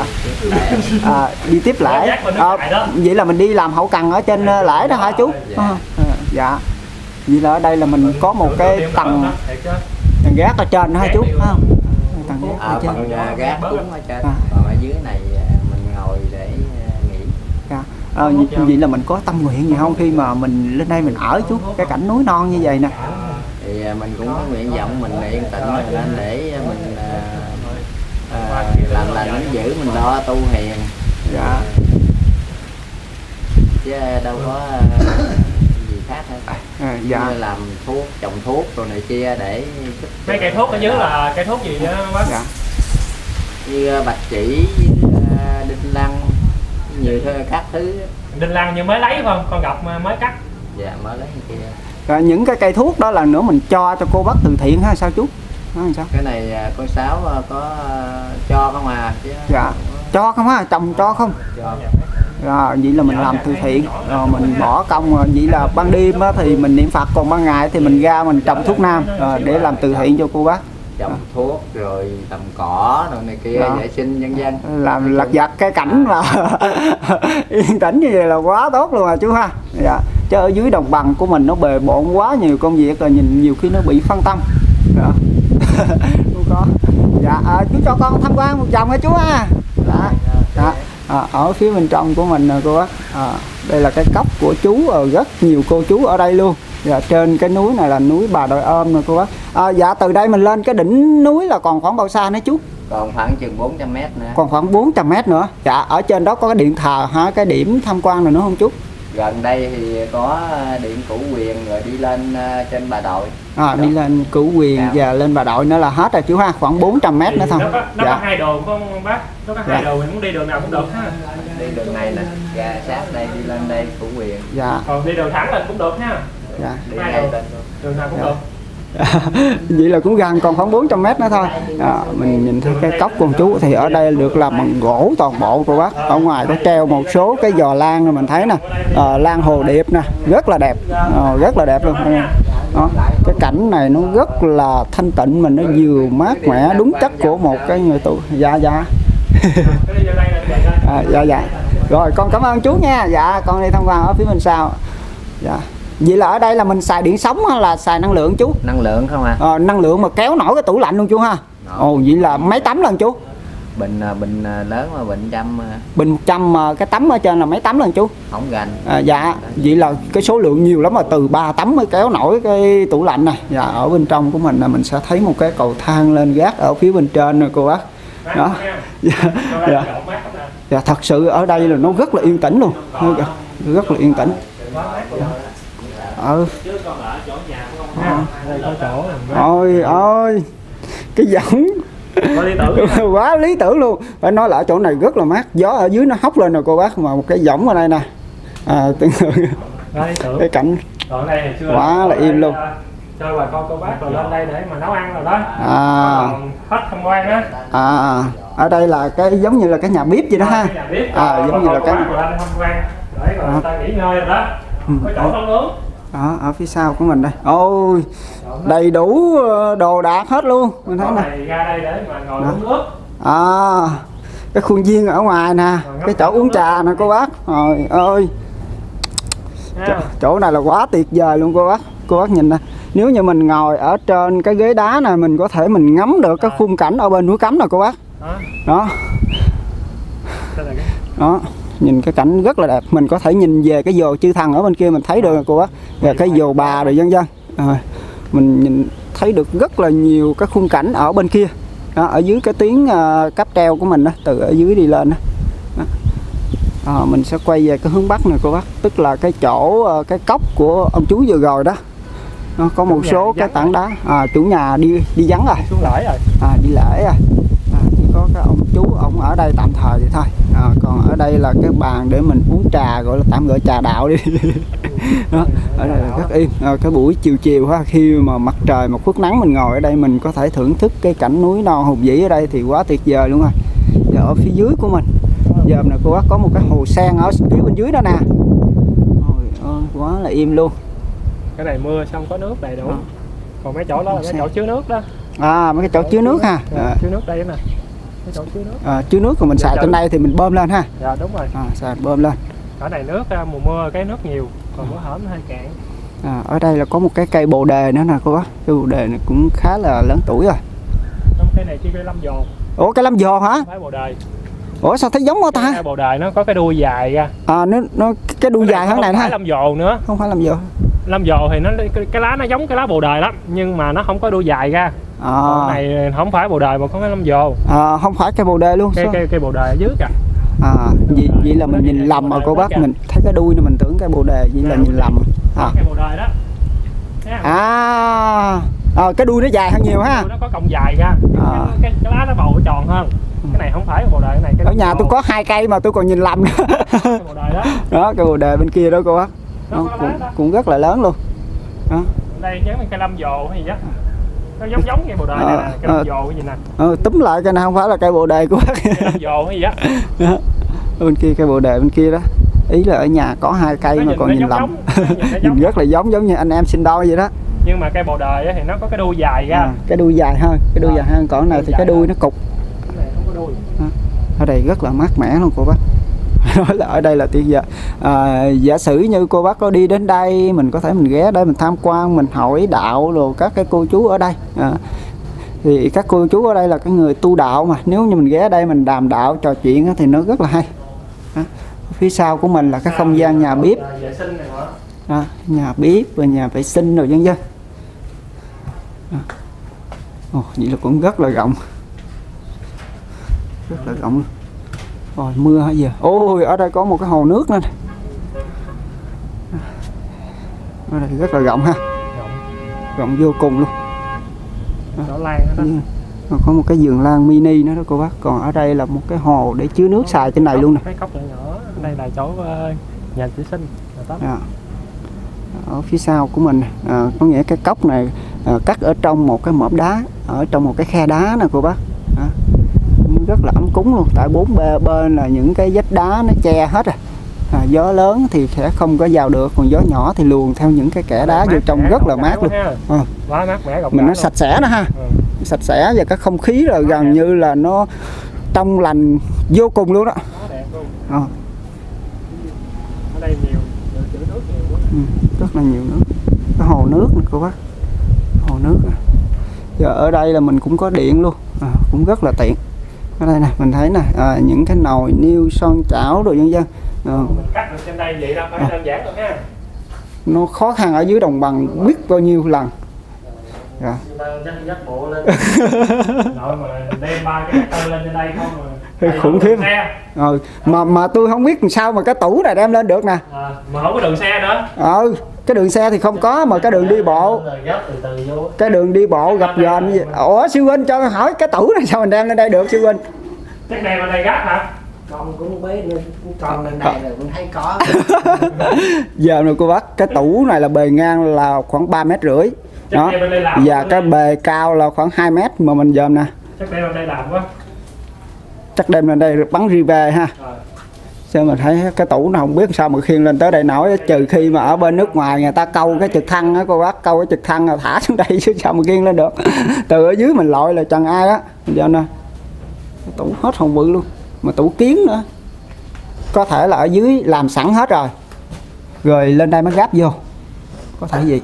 đi tiếp lễ. Vậy là mình đi làm hậu cần ở trên lễ đó hả chú? Dạ. Vậy là ở đây là mình có một cái tầng gác ở trên đó hả chú? Tầng gác đúng ở trên, còn ở dưới này mình ngồi để nghỉ. Vậy là mình có tâm nguyện gì không khi mà mình lên đây mình ở chú, cái cảnh núi non như vậy nè? Thì mình cũng có nguyện vọng mình yên tĩnh lên để mình làm lành nó giữ, mình lo tu hiền. Dạ. Chứ đâu có gì khác hết. Dạ. Như làm thuốc, trồng thuốc rồi này kia để mấy cây thuốc ở dưới là cây thuốc gì đó bác? Dạ. Như bạch chỉ, đinh lăng, nhiều các thứ. Đinh lăng như mới lấy phải không? Con gặp mới cắt. Dạ mới lấy kia. Rồi những cái cây thuốc đó là nữa mình cho cô bác từ thiện hay sao chú? Sao? Cái này cô Sáu có cho không à? Chứ dạ. Cho không á, chồng cho không? Cho. Rồi vậy là mình làm từ thiện, rồi mình bỏ công, vậy là ban đêm thì mình niệm Phật, còn ban ngày thì mình ra mình trồng thuốc nam để làm từ thiện cho cô bác. Trồng thuốc rồi trồng cỏ rồi này kia, vệ sinh nhân dân. Làm lặt vặt cái cảnh mà yên tĩnh như vậy là quá tốt luôn à chú ha. Dạ. Chứ ở dưới đồng bằng của mình nó bề bộn quá nhiều công việc rồi, nhìn nhiều khi nó bị phân tâm. Dạ. Không có. Dạ, chú cho con tham quan một vòng hả chú ha. Dạ. Dạ. Ở phía bên trong của mình cô bác, đây là cái cốc của chú, rất nhiều cô chú ở đây luôn. Dạ, trên cái núi này là núi Bà Đội Ôm nè cô bác. Dạ, từ đây mình lên cái đỉnh núi là còn khoảng bao xa nữa chú? Còn khoảng chừng 400 m nữa. Còn khoảng 400 m nữa. Dạ, ở trên đó có cái điện thờ hả, cái điểm tham quan này nữa không chú? Gần đây thì có điện Cửu Quyền rồi đi lên trên Bà Đội. Đi lên Cửu Quyền và lên Bà Đội nữa là hết rồi chú ha, khoảng 400 m nữa thôi. Nó có hai đường không bác? Nó có hai đường, mình muốn đi đường nào cũng được ha. Đi đường này nè, ra sát đây đi lên đây Cửu Quyền. Dạ. Còn đi đường thẳng lên cũng được ha. Dạ. Đường nào cũng được. Vậy là cũng gần, còn khoảng 400 m nữa thôi. Mình nhìn thấy cái cốc con chú thì ở đây được làm bằng gỗ toàn bộ cô bác. Ở ngoài có treo một số cái giò lan rồi mình thấy nè, lan hồ điệp nè, rất là đẹp, rất là đẹp luôn. Đó. Cái cảnh này nó rất là thanh tịnh, mình nó vừa mát mẻ, đúng chất của một cái người tù. Dạ. Dạ. Rồi con cảm ơn chú nha. Dạ, con đi tham quan ở phía bên sau. Dạ. Vậy là ở đây là mình xài điện sống hay là xài năng lượng chú? Năng lượng không à? Năng lượng mà kéo nổi cái tủ lạnh luôn chú ha. Vậy là mấy tấm lần chú? Bình lớn mà bình 100. Bình 100 cái tấm ở trên là mấy tấm lần chú? Không gành. Dạ, vậy là cái số lượng nhiều lắm, mà từ 3 tấm mới kéo nổi cái tủ lạnh này. Dạ, ở bên trong của mình là mình sẽ thấy một cái cầu thang lên gác ở phía bên trên rồi cô bác. Đó. Dạ, thật sự ở đây là nó rất là yên tĩnh luôn. Rất là yên tĩnh. Ôi cái giống quá lý tưởng luôn, phải nói là ở chỗ này rất là mát, gió ở dưới nó hóc lên rồi cô bác, mà một cái võng ở đây nè, cái cảnh quá là im luôn. Cho bà con cô bác rồi lên đây để mà nấu ăn rồi đó. Hết tham quan á. Ở đây là cái giống như là cái nhà bếp gì đó ha. Giống như là cái tham quan để rồi người ta nghỉ ngơi rồi đó. Có chỗ nấu nướng. Đó, ở phía sau của mình đây. Ôi, đầy đủ đồ đạc hết luôn. Mình thấy nè. Ra đây để mà ngồi uống nước. Cái khuôn viên ở ngoài nè, cái chỗ uống trà nè cô bác. Trời ơi. Chỗ này là quá tuyệt vời luôn cô bác. Cô bác nhìn nè. Nếu như mình ngồi ở trên cái ghế đá này, mình có thể mình ngắm được cái khung cảnh ở bên núi Cấm nè cô bác. Đó. Đó. Nhìn cái cảnh rất là đẹp, mình có thể nhìn về cái dồ chư thần ở bên kia mình thấy được cô bác, và cái dồ bà rồi vân vân. Mình nhìn thấy được rất là nhiều cái khung cảnh ở bên kia. Đó, ở dưới cái tuyến cáp treo của mình đó, từ ở dưới đi lên đó. Mình sẽ quay về cái hướng bắc này cô bác, tức là cái chỗ cái cốc của ông chú vừa rồi đó. Nó có một số cái tảng đá. Chủ nhà đi vắng rồi, xuống lễ rồi. Đi lễ rồi. Đi có cái ông chú ông ở đây tạm thời vậy thôi. Còn ở đây là cái bàn để mình uống trà, gọi là tạm gọi trà đạo đi. Đó, ở đây là rất im. Cái buổi chiều chiều ha, khi mà mặt trời mà khuất nắng mình ngồi ở đây mình có thể thưởng thức cái cảnh núi non hùng vĩ ở đây thì quá tuyệt vời luôn rồi. Giờ ở phía dưới của mình giờ này cô bác có một cái hồ sen ở phía bên dưới đó nè. Ôi, quá là im luôn. Cái này mưa xong có nước đầy đủ. Còn mấy chỗ đó là cái chỗ chứa nước đó. Mấy cái chỗ chứa nước ha. Chứa nước đây nè. Cái chỗ chứa nước. Chứa nước rồi mình xài trên đây thì mình bơm lên ha. Dạ đúng rồi. Xài bơm lên. Ở này nước mùa mưa cái nước nhiều, còn mùa hổm hơi cạn. Ở đây là có một cái cây bồ đề nữa nè cô bác. Cây bồ đề này cũng khá là lớn tuổi rồi. Cây này cây lâm giòn. Ủa cây lâm giòn hả? Phải bồ đề. Ủa sao thấy giống quá ta? Cây bồ đề nó có cái đuôi dài ra. Nó cái đuôi dài hơn này ha. Không phải lâm giòn nữa. Không phải lâm giòn. Lâm giòn thì cái lá nó giống cái lá bồ đề lắm, nhưng mà nó không có đuôi dài ra. Còn này không phải bồ đề mà có cái lâm giòn. Không phải cây bồ đề luôn. Cây bồ đề ở dưới kìa. Vậy là mình nhìn lầm rồi cô bác, mình thấy cái đuôi này mình tưởng cây bồ đề, vậy là nhìn lầm. Cây bồ đề đó. Cái đuôi nó dài hơn nhiều ha. Nó có cọng dài ra. Cái lá nó bầu tròn hơn. Cái này không phải bồ đề, cái này ở nhà tôi có 2 cây mà tôi còn nhìn lầm nữa. Cây bồ đề đó. Đó cây bồ đề bên kia đó cô bác. Cũng rất là lớn luôn. Đó. Đây giống như cây lâm dồ hay gì đó. Nó giống cây bồ đề này nè, cây lâm dồ cái gì nè. Túm lại cái này không phải là cây bồ đề của bác. Cây lâm dồ hay gì đó. Bên kia cây bồ đề bên kia đó. Ý là ở nhà có 2 cây mà còn nhìn lầm. Nhìn rất là giống như anh em sinh đôi vậy đó. Nhưng mà cây bồ đề thì nó có cái đuôi dài ra. Cái đuôi dài hơn, cái đuôi dài hơn, còn này thì cái đuôi nó cục. Cái này không có đuôi. Ở đây rất là mát mẻ luôn cô bác. Nói là ở đây là tuyệt vời. Giả sử như cô bác có đi đến đây, mình có thể mình ghé đây mình tham quan, mình hỏi đạo rồi các cái cô chú ở đây. Thì các cô chú ở đây là cái người tu đạo mà, nếu như mình ghé đây mình đàm đạo trò chuyện thì nó rất là hay. Phía sau của mình là cái không gian nhà bếp. Nhà bếp và nhà vệ sinh rồi vân vân. Vậy là cũng rất là rộng. Rất là rộng. Rồi mưa hả giờ? Ôi ở đây có một cái hồ nước nữa. Ở đây rất là rộng ha. Rộng vô cùng luôn. Có một cái vườn lan mini nữa đó cô bác. Còn ở đây là một cái hồ để chứa nước xài trên này luôn nè. Cái cốc nhỏ. Đây là chỗ nhà vệ sinh. Ở phía sau của mình có nghĩa cái cốc này cắt ở trong một cái mỏm đá, ở trong một cái khe đá nè cô bác. Rất là ấm cúng luôn, tại 4 bên là những cái vách đá nó che hết rồi. Gió lớn thì sẽ không có vào được, còn gió nhỏ thì luồn theo những cái kẽ đá vô trong rất là mát luôn. Quá mát mẻ. Mình nó sạch sẽ đó ha. Sạch sẽ và cái không khí là gần như là nó trong lành vô cùng luôn đó. Ở đây nhiều nước nhiều quá. Rất là nhiều nước. Cái hồ nước này cô bác. Hồ nước này. Giờ ở đây là mình cũng có điện luôn, cũng rất là tiện. Ở đây nè mình thấy nè, những cái nồi niêu son chảo rồi vân vân. Mình cắt được trên đây vậy đâu phải đơn giản đâu ha. Nó khó khăn ở dưới đồng bằng biết bao nhiêu lần. Dắt bộ lên. Nội mà đem 3 cái tractor lên trên đây không mà. Khủng khiếp. Mà tôi không biết làm sao mà cái tủ này đem lên được nè. Mà không có đường xe nữa. Cái đường xe thì không có, mà cái đường đi bộ. Cái đường đi bộ gặp gền. Ủa sư huynh cho hỏi cái tủ này sao mình đem lên đây được sư huynh? Chắc đem lên đây gác hả? Con cũng biết con lên đây rồi cũng thấy có. Giờ này cô bác, cái tủ này là bề ngang là khoảng 3,5 mét. Đó. Và cái bề cao là khoảng 2 mét mà mình dòm nè. Chắc đem lên đây làm quá. Chắc đem lên đây bắn rive ha. Sao mà thấy cái tủ nào không biết sao mà khiêng lên tới đây nổi, trừ khi mà ở bên nước ngoài người ta câu cái trực thăng á cô bác, câu cái trực thăng là thả xuống đây chứ sao mà khiêng lên được. Từ ở dưới mình lội là chẳng ai á. Giờ nè. Cái tủ hết hồn bự luôn, mà tủ kiến nữa. Có thể là ở dưới làm sẵn hết rồi. Rồi lên đây mới gáp vô. Có thể gì?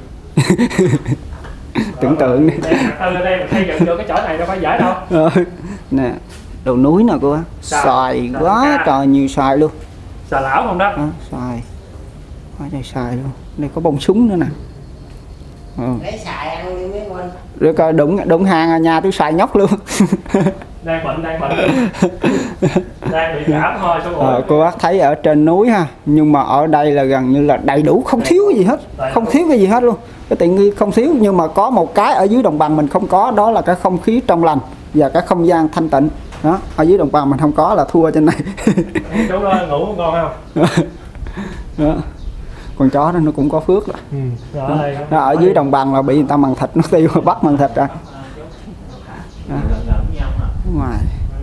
Tưởng tượng đi. Lên đây mình xây dựng được cái chỗ này đâu phải dễ đâu. Nè, đồ núi nè cô á. Xoài quá trời nhiều xoài luôn. Xoài lão không đó? Xoài. Quá trời xoài luôn. Đây có bông súng nữa nè. Lấy xài ăn đi mấy quên. Rồi coi đụng hàng ở nhà tôi xoài nhóc luôn. Đang bệnh. Đang bị cảm thôi số rồi. Cô bác thấy ở trên núi ha, nhưng mà ở đây là gần như là đầy đủ, không thiếu cái gì hết. Không thiếu cái gì hết luôn. Cái tiện nghi không thiếu, nhưng mà có một cái ở dưới đồng bằng mình không có, đó là cái không khí trong lành và cái không gian thanh tịnh. Đó, ở dưới đồng bằng mình không có là thua trên này. Chú ơi, ngủ con không? Đó. Con chó đó nó cũng có phước rồi. Nó ở dưới đồng bằng là bị người ta mần thịt, nó tiêu bắt mần thịt ra. Đó. Ngoài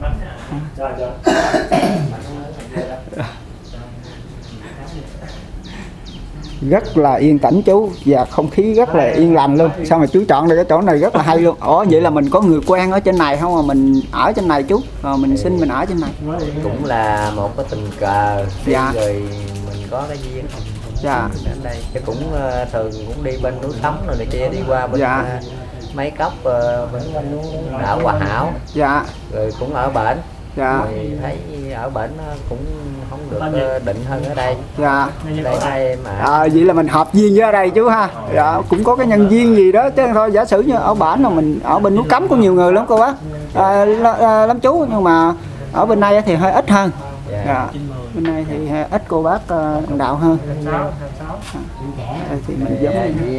rất là yên tĩnh chú, và không khí rất là yên lành luôn. Sao mà chú chọn được cái chỗ này rất là hay luôn. Ủa vậy là mình có người quen ở trên này không mà mình ở trên này chú, rồi mình xin mình ở trên này? Cũng là một cái tình cờ. Dạ. Rồi mình có cái duyên dạ. đến đây chứ cũng thường cũng đi bên núi Sống rồi này kia, đi qua bên dạ. mấy cốc bên đảo Hòa Hảo. Dạ. Rồi cũng ở bển. Dạ. Rồi thấy ở bển cũng không được định hơn ở đây. Dạ. Đây đây mà. Vậy là mình hợp duyên với ở đây chú ha. Dạ, cũng có cái nhân duyên gì đó chứ thôi. Giả sử như ở bển là mình ở bên núi Cấm có nhiều người lắm cô bác, lắm chú, nhưng mà ở bên đây thì hơi ít hơn. Dạ. Bên này thì ít cô bác đạo hơn. Đây thì mình giống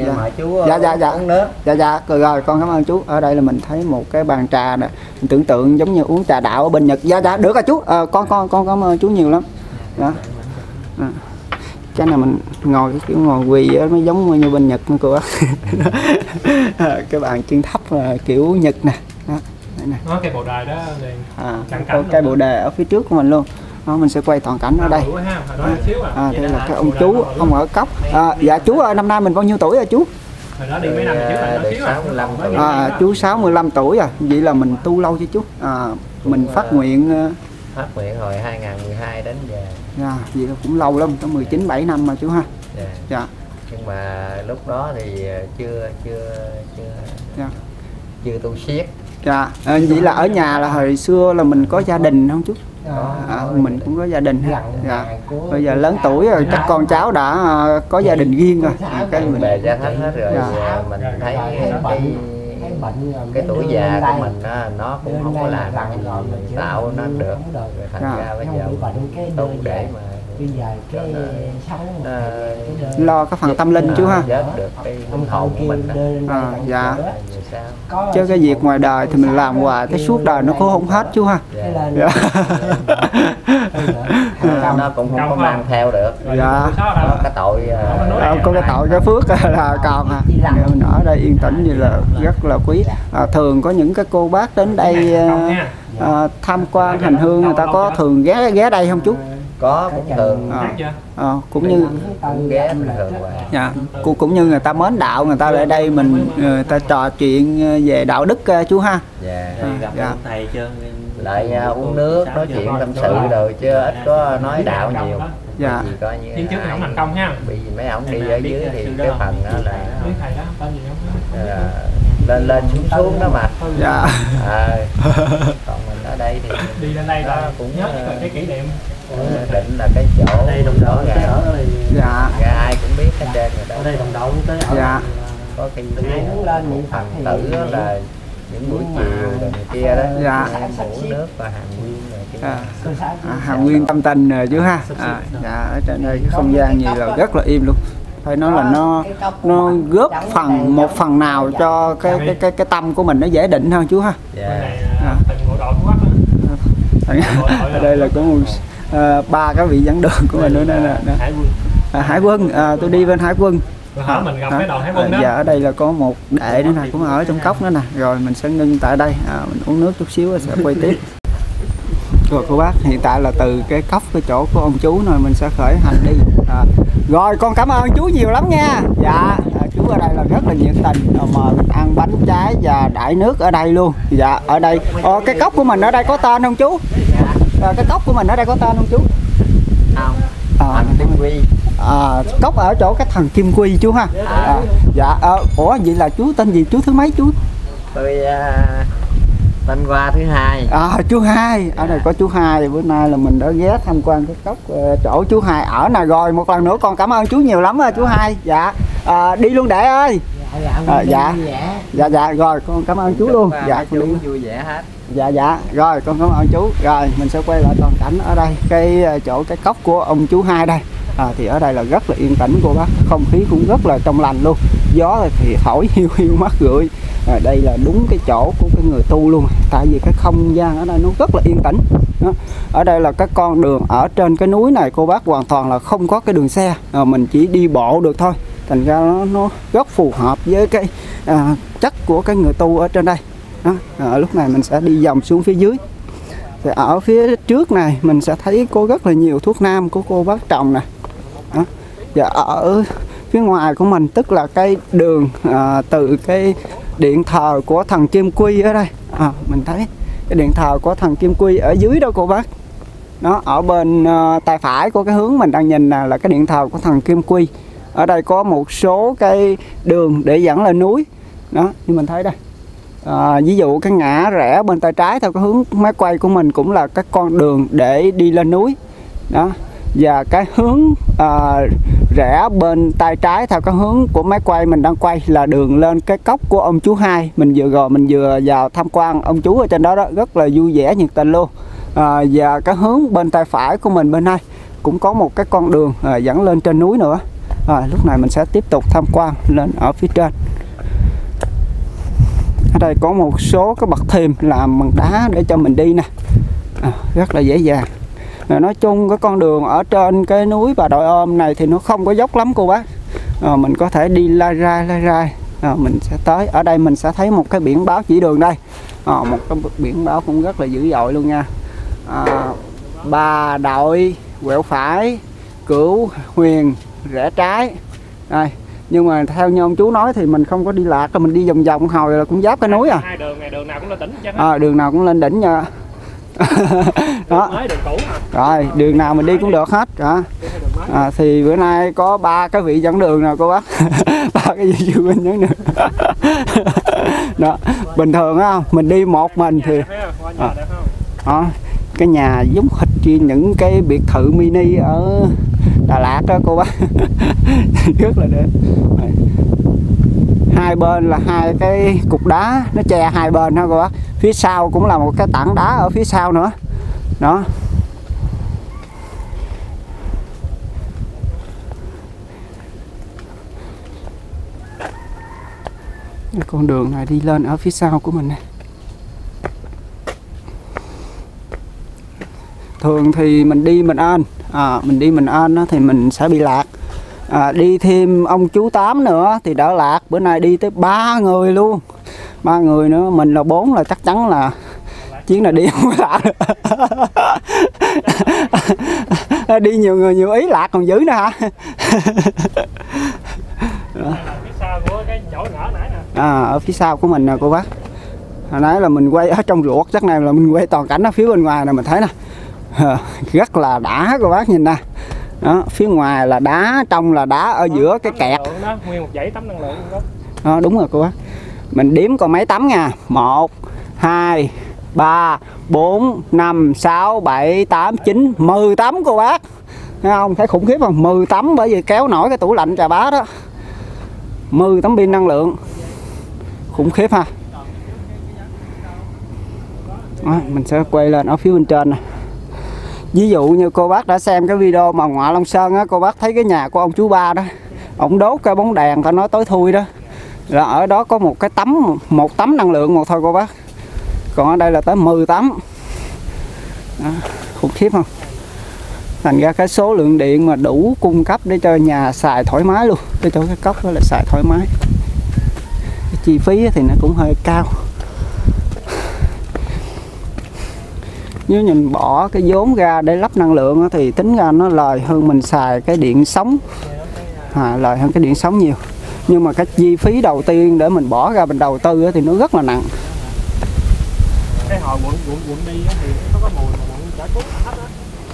dạ rồi con cảm ơn chú. Ở đây là mình thấy một cái bàn trà nè, mình tưởng tượng giống như uống trà đạo ở bên Nhật. Dạ được rồi chú. Con cảm ơn chú nhiều lắm. Đó. Cái này mình ngồi cái kiểu ngồi quỳ mới giống như bên Nhật nữa cô bác. Cái bàn chân thấp kiểu Nhật nè. Đó. Nó cây bồ đề đó. Cây bồ đề ở phía trước của mình luôn. Đó, mình sẽ quay toàn cảnh ở đây. Đây là cái ông chú, ông ở cốc. Dạ chú ơi, năm nay mình bao nhiêu tuổi rồi chú? Hồi đó đi mấy năm trước 65 tuổi. Chú 65 tuổi rồi. Vậy là mình tu lâu chứ chú? Mình phát nguyện hồi 2012 đến giờ. Dạ, vậy là cũng lâu lắm, tới 19-7 năm mà chú ha. Dạ. Nhưng mà lúc đó thì chưa tu siết. Dạ, vậy là ở nhà là hồi xưa là mình có gia đình không chú? Mình cũng có gia đình ha. Dạ. Bây giờ lớn tuổi rồi, chắc con cháu đã có gia đình riêng rồi. Cái mình bè gia thất hết rồi. Dạ. Mình thấy cái tuổi già của mình nó cũng không có làm gì tạo nó được. Rồi thành ra bây giờ tu để mà lo cái phần tâm linh chú ha. Được cái hồn của mình. Dạ. Chứ cái việc ngoài đời thì mình làm hoài cái suốt đời nó cũng không hết chú ha. Dạ. Nó cũng không có mang theo được. Dạ. Có cái tội có cái tội cái phước là còn à. Mình ở đây yên tĩnh như là rất là quý. Thường có những cái cô bác đến đây tham quan hành hương, người ta có thường ghé đây không chú? Có, cũng thường. Cũng như ghé thường. Dạ. Cũng như người ta mến đạo, người ta lại đây người ta trò chuyện về đạo đức chú ha. Dạ. Thầy chưa lại uống nước nói chuyện tâm sự rồi chứ ít có nói đạo nhiều. Dạ. Vì coi như trước thì không thành công ha. Vì mấy ổng đi ở dưới thì cái phần đó là lên xuống đó mà. Dạ. Còn mình ở đây thì đi lên đây là cũng nhớ cái kỷ niệm. Định là cái chỗ đây đồng đội dạ. Ai cũng biết cái trên rồi đó. Ở đây đồng đội tới ở. Dạ. Có khi lên những phần tử đó là những buổi chiều rồi này kia đó. Dạ. Ngủ nước và hàng nguyên rồi kia. Hàng nguyên tâm tình rồi chứ ha. Dạ, ở trên đây cái không gian gì là rất là im luôn. Phải nói là nó góp một phần nào cho cái tâm của mình nó dễ định hơn chú ha. Ở đây là có một 3 cái vị dẫn đường của mình nữa nè. Hải quân. Tôi đi bên Hải quân. Mình gặp cái đoàn Hải quân đó. Dạ, ở đây là có một đệ nữa nè, cũng ở trong cốc nữa nè. Rồi mình sẽ ngưng tại đây, mình uống nước chút xíu rồi sẽ quay tiếp. Rồi cô bác, hiện tại là từ cái cốc cái chỗ của ông chú rồi mình sẽ khởi hành đi. Rồi con cảm ơn chú nhiều lắm nha. Dạ, chú ở đây là rất là nhiệt tình, mời mình ăn bánh trái và đãi nước ở đây luôn. Dạ, ở đây cái cốc của mình ở đây có tên không chú? Cái cốc của mình ở đây có tên không chú? Không. Thần Kim Quy. Cốc ở chỗ cái thần Kim Quy chú ha. Dạ. Ủa vậy là chú tên gì, chú thứ mấy chú? Tôi tên Hoa thứ Hai. Chú Hai. Ở đây có chú Hai. Bữa nay là mình đã ghé tham quan cái cốc chỗ chú Hai ở nè. Rồi một lần nữa con cảm ơn chú nhiều lắm chú Hai. Dạ. Đi luôn đệ ơi. Dạ. Rồi con cảm ơn chú luôn. Dạ, chú vui vẻ hết. Dạ. Rồi con cảm ơn chú. Rồi mình sẽ quay lại toàn cảnh ở đây cái chỗ cái cốc của ông chú Hai đây. Thì ở đây là rất là yên tĩnh cô bác, không khí cũng rất là trong lành luôn. gió thì thổi hiu hiu mát rượi. Đây là đúng cái chỗ của cái người tu luôn, tại vì cái không gian ở đây nó rất là yên tĩnh đó. Ở đây là cái con đường ở trên cái núi này cô bác hoàn toàn là không có cái đường xe, mình chỉ đi bộ được thôi, thành ra nó rất phù hợp với cái chất của cái người tu ở trên đây đó. Lúc này mình sẽ đi vòng xuống phía dưới. Thì ở phía trước này mình sẽ thấy có rất là nhiều thuốc nam của cô bác trồng nè đó. Và ở phía ngoài của mình tức là cái đường từ cái điện thờ của thần Kim Quy ở đây, mình thấy cái điện thờ của thần Kim Quy ở dưới đó cô bác. Nó ở bên tay phải của cái hướng mình đang nhìn là cái điện thờ của thần Kim Quy. Ở đây có một số cái đường để dẫn lên núi đó, như mình thấy đây. Ví dụ cái ngã rẽ bên tay trái theo cái hướng máy quay của mình cũng là cái con đường để đi lên núi đó. Và cái hướng rẽ bên tay trái theo cái hướng của máy quay mình đang quay là đường lên cái cốc của ông chú Hai. Mình vừa vào tham quan ông chú ở trên đó, rất là vui vẻ nhiệt tình luôn. Và cái hướng bên tay phải của mình bên đây cũng có một cái con đường dẫn lên trên núi nữa. Lúc này mình sẽ tiếp tục tham quan lên ở phía trên. Ở đây có một số cái bậc thềm làm bằng đá để cho mình đi nè, rất là dễ dàng. Nói chung cái con đường ở trên cái núi Bà Đội Ôm này thì nó không có dốc lắm cô bác. Mình có thể đi lai rai. Mình sẽ tới. Ở đây mình sẽ thấy một cái biển báo chỉ đường đây. Một cái biển báo cũng rất là dữ dội luôn nha. Bà Đội quẹo phải, Cửu Huyền rẽ trái. Đây. Nhưng mà theo như ông chú nói thì mình không có đi lạc, mình đi vòng vòng hồi là cũng giáp cái núi à. Hai đường này đường nào cũng lên đỉnh chứ. Đường nào cũng lên đỉnh nha. Đó. Đường cũ mà. Rồi đường nào mình đi cũng được hết đó. Thì bữa nay có 3 cái vị dẫn đường nào cô bác. 3 cái vị dẫn đường đó. Bình thường á mình đi một mình thì cái nhà giống hệt những cái biệt thự mini ở Đà Lạt đó cô bác. Rất là đẹp. Hai bên là 2 cái cục đá nó che hai bên đó cô bác. Phía sau cũng là một cái tảng đá ở phía sau nữa đó. Con đường này đi lên ở phía sau của mình này. Thường thì mình đi mình ên thì mình sẽ bị lạc. Đi thêm ông chú Tám nữa thì đỡ lạc. Bữa nay đi tới 3 người luôn, 3 người nữa, mình là 4 là chắc chắn là chuyến này đi không có lạc. Đi nhiều người nhiều ý lạc còn dữ nữa hả? Ở phía sau của mình nè cô bác. Hồi nãy là mình quay ở trong ruột, chắc này là mình quay toàn cảnh ở phía bên ngoài này mình thấy nè. Rất là đã cô bác nhìn nè. Đó, phía ngoài là đá, trong là đá ở giữa cái kẹt. Đó, nguyên một dãy tấm năng lượng đó. Đúng rồi cô bác. Mình đếm còn mấy tấm nha. 1, 2, 3, 4, 5, 6, 7, 8, 9, 10 tấm cô bác. Thấy không? Thấy khủng khiếp không? 10 tấm, bởi vì kéo nổi cái tủ lạnh Trà Bá đó. 10 tấm pin năng lượng. Khủng khiếp ha. Đó, mình sẽ quay lên ở phía bên trên này. Ví dụ như cô bác đã xem cái video mà Ngoại Long Sơn á, cô bác thấy cái nhà của ông chú Ba đó, ổng đốt cái bóng đèn ta nói tối thui đó, là ở đó có một tấm năng lượng một thôi cô bác. Còn ở đây là tới 10 tấm đó, khủng khiếp không? Thành ra cái số lượng điện mà đủ cung cấp để cho nhà xài thoải mái luôn, để cho cái cốc đó là xài thoải mái. Cái chi phí thì nó cũng hơi cao. Nếu nhìn bỏ cái vốn ra để lắp năng lượng thì tính ra nó lời hơn mình xài cái điện sống, lời hơn cái điện sống nhiều. Nhưng mà cái chi phí đầu tiên để mình bỏ ra mình đầu tư thì nó rất là nặng. Cái hồi quận đi thì nó có mùi mà quận đã cút hết á.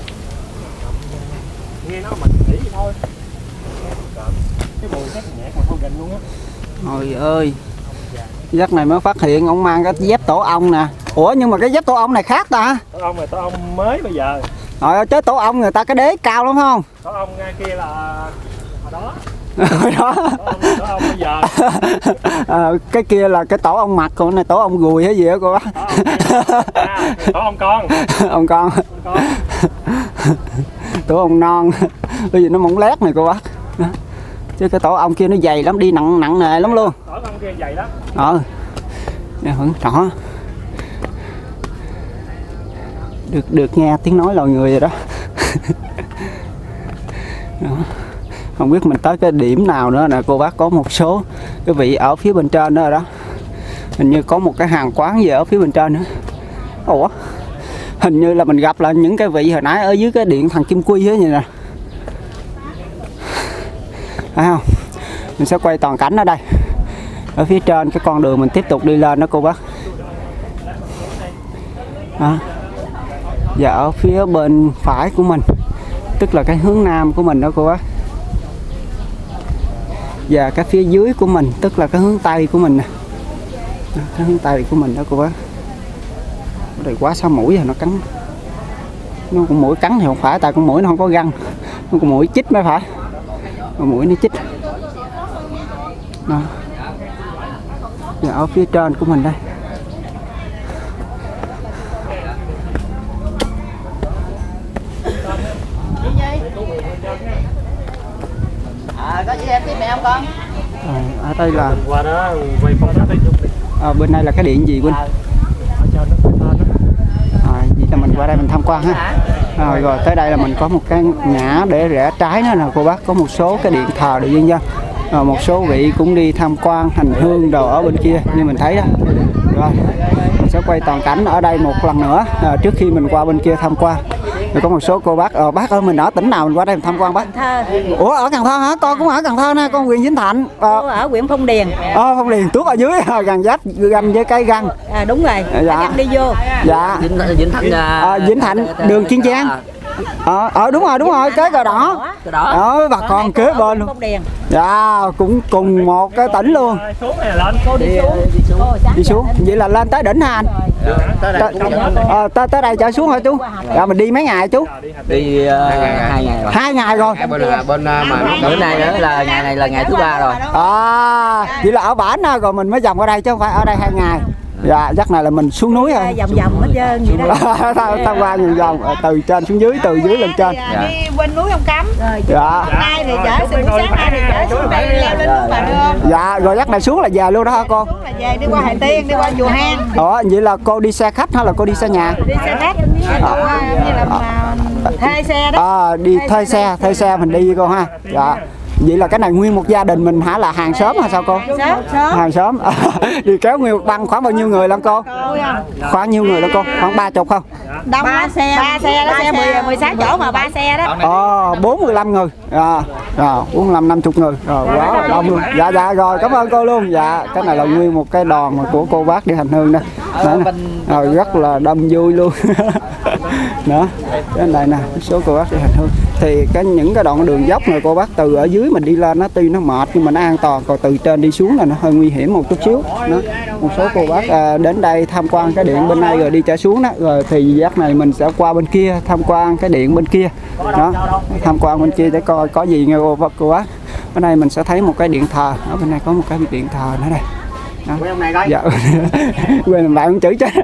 Nghe nó mình nghĩ vậy thôi. Cái mùi chắc nhẹ mà thôi gành luôn á. Trời ơi. Giấc này mới phát hiện ông mang cái dép tổ ong nè. Ủa nhưng mà cái dép tổ ong này khác ta? Tổ ong này tổ ong mới bây giờ. Trời ơi, chứ tổ ong người ta cái đế cao lắm không? Tổ ong ngay kia là hồi đó. Hồi đó. Tổ ong bây giờ. Cái kia là cái tổ ong mặt, còn này tổ ong gùi hay gì đó cô bác? Tổ ong con. Ong con. Tổ ong non. Bây giờ nó mỏng lét này cô bác. chứ cái tổ ong kia nó dày lắm, đi nặng nề lắm luôn. Tổ ong kia dày lắm. Nè vẫn rõ. Được nghe tiếng nói loài người rồi đó. Đó. Không biết mình tới cái điểm nào nữa nè cô bác, có một số cái vị ở phía bên trên đó rồi đó. Hình như có một cái hàng quán gì ở phía bên trên nữa. Ủa, hình như là mình gặp là những cái vị hồi nãy ở dưới cái điện thằng Kim Quy ấy vậy nè. Thấy không? Mình sẽ quay toàn cảnh ở đây. Ở phía trên cái con đường mình tiếp tục đi lên đó cô bác. Đó. Và ở phía bên phải của mình, tức là cái hướng nam của mình đó cô bác. Và cái phía dưới của mình, tức là cái hướng tây của mình nè. Cái hướng tây của mình đó cô bác. Ở đây quá xa mũi rồi, nó cắn. Nó con mũi cắn thì không phải, tại con mũi nó không có răng. Nó con mũi chích mới phải. Con mũi nó chích. Đó. Và ở phía trên của mình đây. Có gì em tiếp mẹ không con? Ở đây là Qua đó quay phong cách đi. bên này là cái điện gì Quynh? Ở trên nó tên đó. Vậy là mình qua đây mình tham quan ha. Rồi tới đây là mình có một cái ngã để rẽ trái nữa nè cô bác, có một số cái điện thờ được dân dân. Một số vị cũng đi tham quan hành hương đồ ở bên kia như mình thấy đó. Rồi mình sẽ quay toàn cảnh ở đây một lần nữa trước khi mình qua bên kia tham quan. Rồi có một số cô bác, bác ơi mình ở tỉnh nào mình qua đây mình tham quan bác? Cần Thơ. Ủa ở Cần Thơ hả? Con cũng ở Cần Thơ nè, con huyện Vĩnh Thạnh. Ở huyện Phong Điền. Phong Điền tuốt ở dưới gần giáp ganh với cái găng. Đúng rồi. Dạ. Găng đi vô. Dạ. Vĩnh Thạnh đường Kiên Giang. Đúng rồi cái cờ đỏ. Đó bà con kế bên luôn. Dạ cũng cùng một cái tỉnh luôn. Xuống này lên. Cô đi xuống. Đi xuống. Vậy là lên tới đỉnh hả anh? Tới đây trở xuống hả chú? Dạ mình đi mấy ngày chú? Đi 2 ngày rồi. 2 ngày rồi. Bên mà bữa nay nữa là ngày này là ngày thứ 3 rồi. Vậy là ở bển rồi mình mới vòng ở đây chứ không phải ở đây 2 ngày. Dạ chắc này là mình xuống núi rồi. Vòng hết trơn vậy đó. Tham quan nhiều vòng từ trên xuống dưới, từ dưới lên trên. Đi bên núi Ông Cấm. Dạ. Hôm nay thì chở buổi sáng nay thì chở xuống đây leo lên núi Bà Nương. Dạ rồi chắc này xuống là về luôn đó hả cô? Xuống là về đi qua Hải Tiên, đi qua chùa Hang. Vậy là cô đi xe khách hay là cô đi xe nhà? Đi xe khách. Như là thuê xe đó. Đi thuê xe mình đi cô ha. Dạ. Vậy là cái này nguyên một gia đình mình hả, là hàng xóm hay sao cô? Sớm. Hàng xóm. Đi kéo nguyên một băng khoảng bao nhiêu người lắm cô? Khoảng nhiêu người lắm cô? Khoảng 30 không? Đông 3 xe đó, xe 16 chỗ mà 3 xe đó. 45 người. Rồi 45 50 người. Rồi quá là đông luôn. Dạ rồi, cảm ơn cô luôn. Dạ, cái này là nguyên một cái đoàn mà của cô bác đi hành hương đó. Rồi rất là đông vui luôn. Đó. Cái này nè, số cô bác đi hành hương. Thì những cái đoạn đường dốc này cô bác, từ ở dưới mình đi lên nó tuy nó mệt nhưng mà nó an toàn, còn từ trên đi xuống là nó hơi nguy hiểm một chút xíu. Đó. Một số cô bác đến đây tham quan cái điện bên này rồi đi trở xuống đó, rồi thì dắt này mình sẽ qua bên kia tham quan cái điện bên kia. Đó, tham quan bên kia để coi có gì nghe cô bác. Ở đây mình sẽ thấy một cái điện thờ, ở bên này có một cái điện thờ nữa đây. Đó. Dạ. Quên bạn chữ chứ.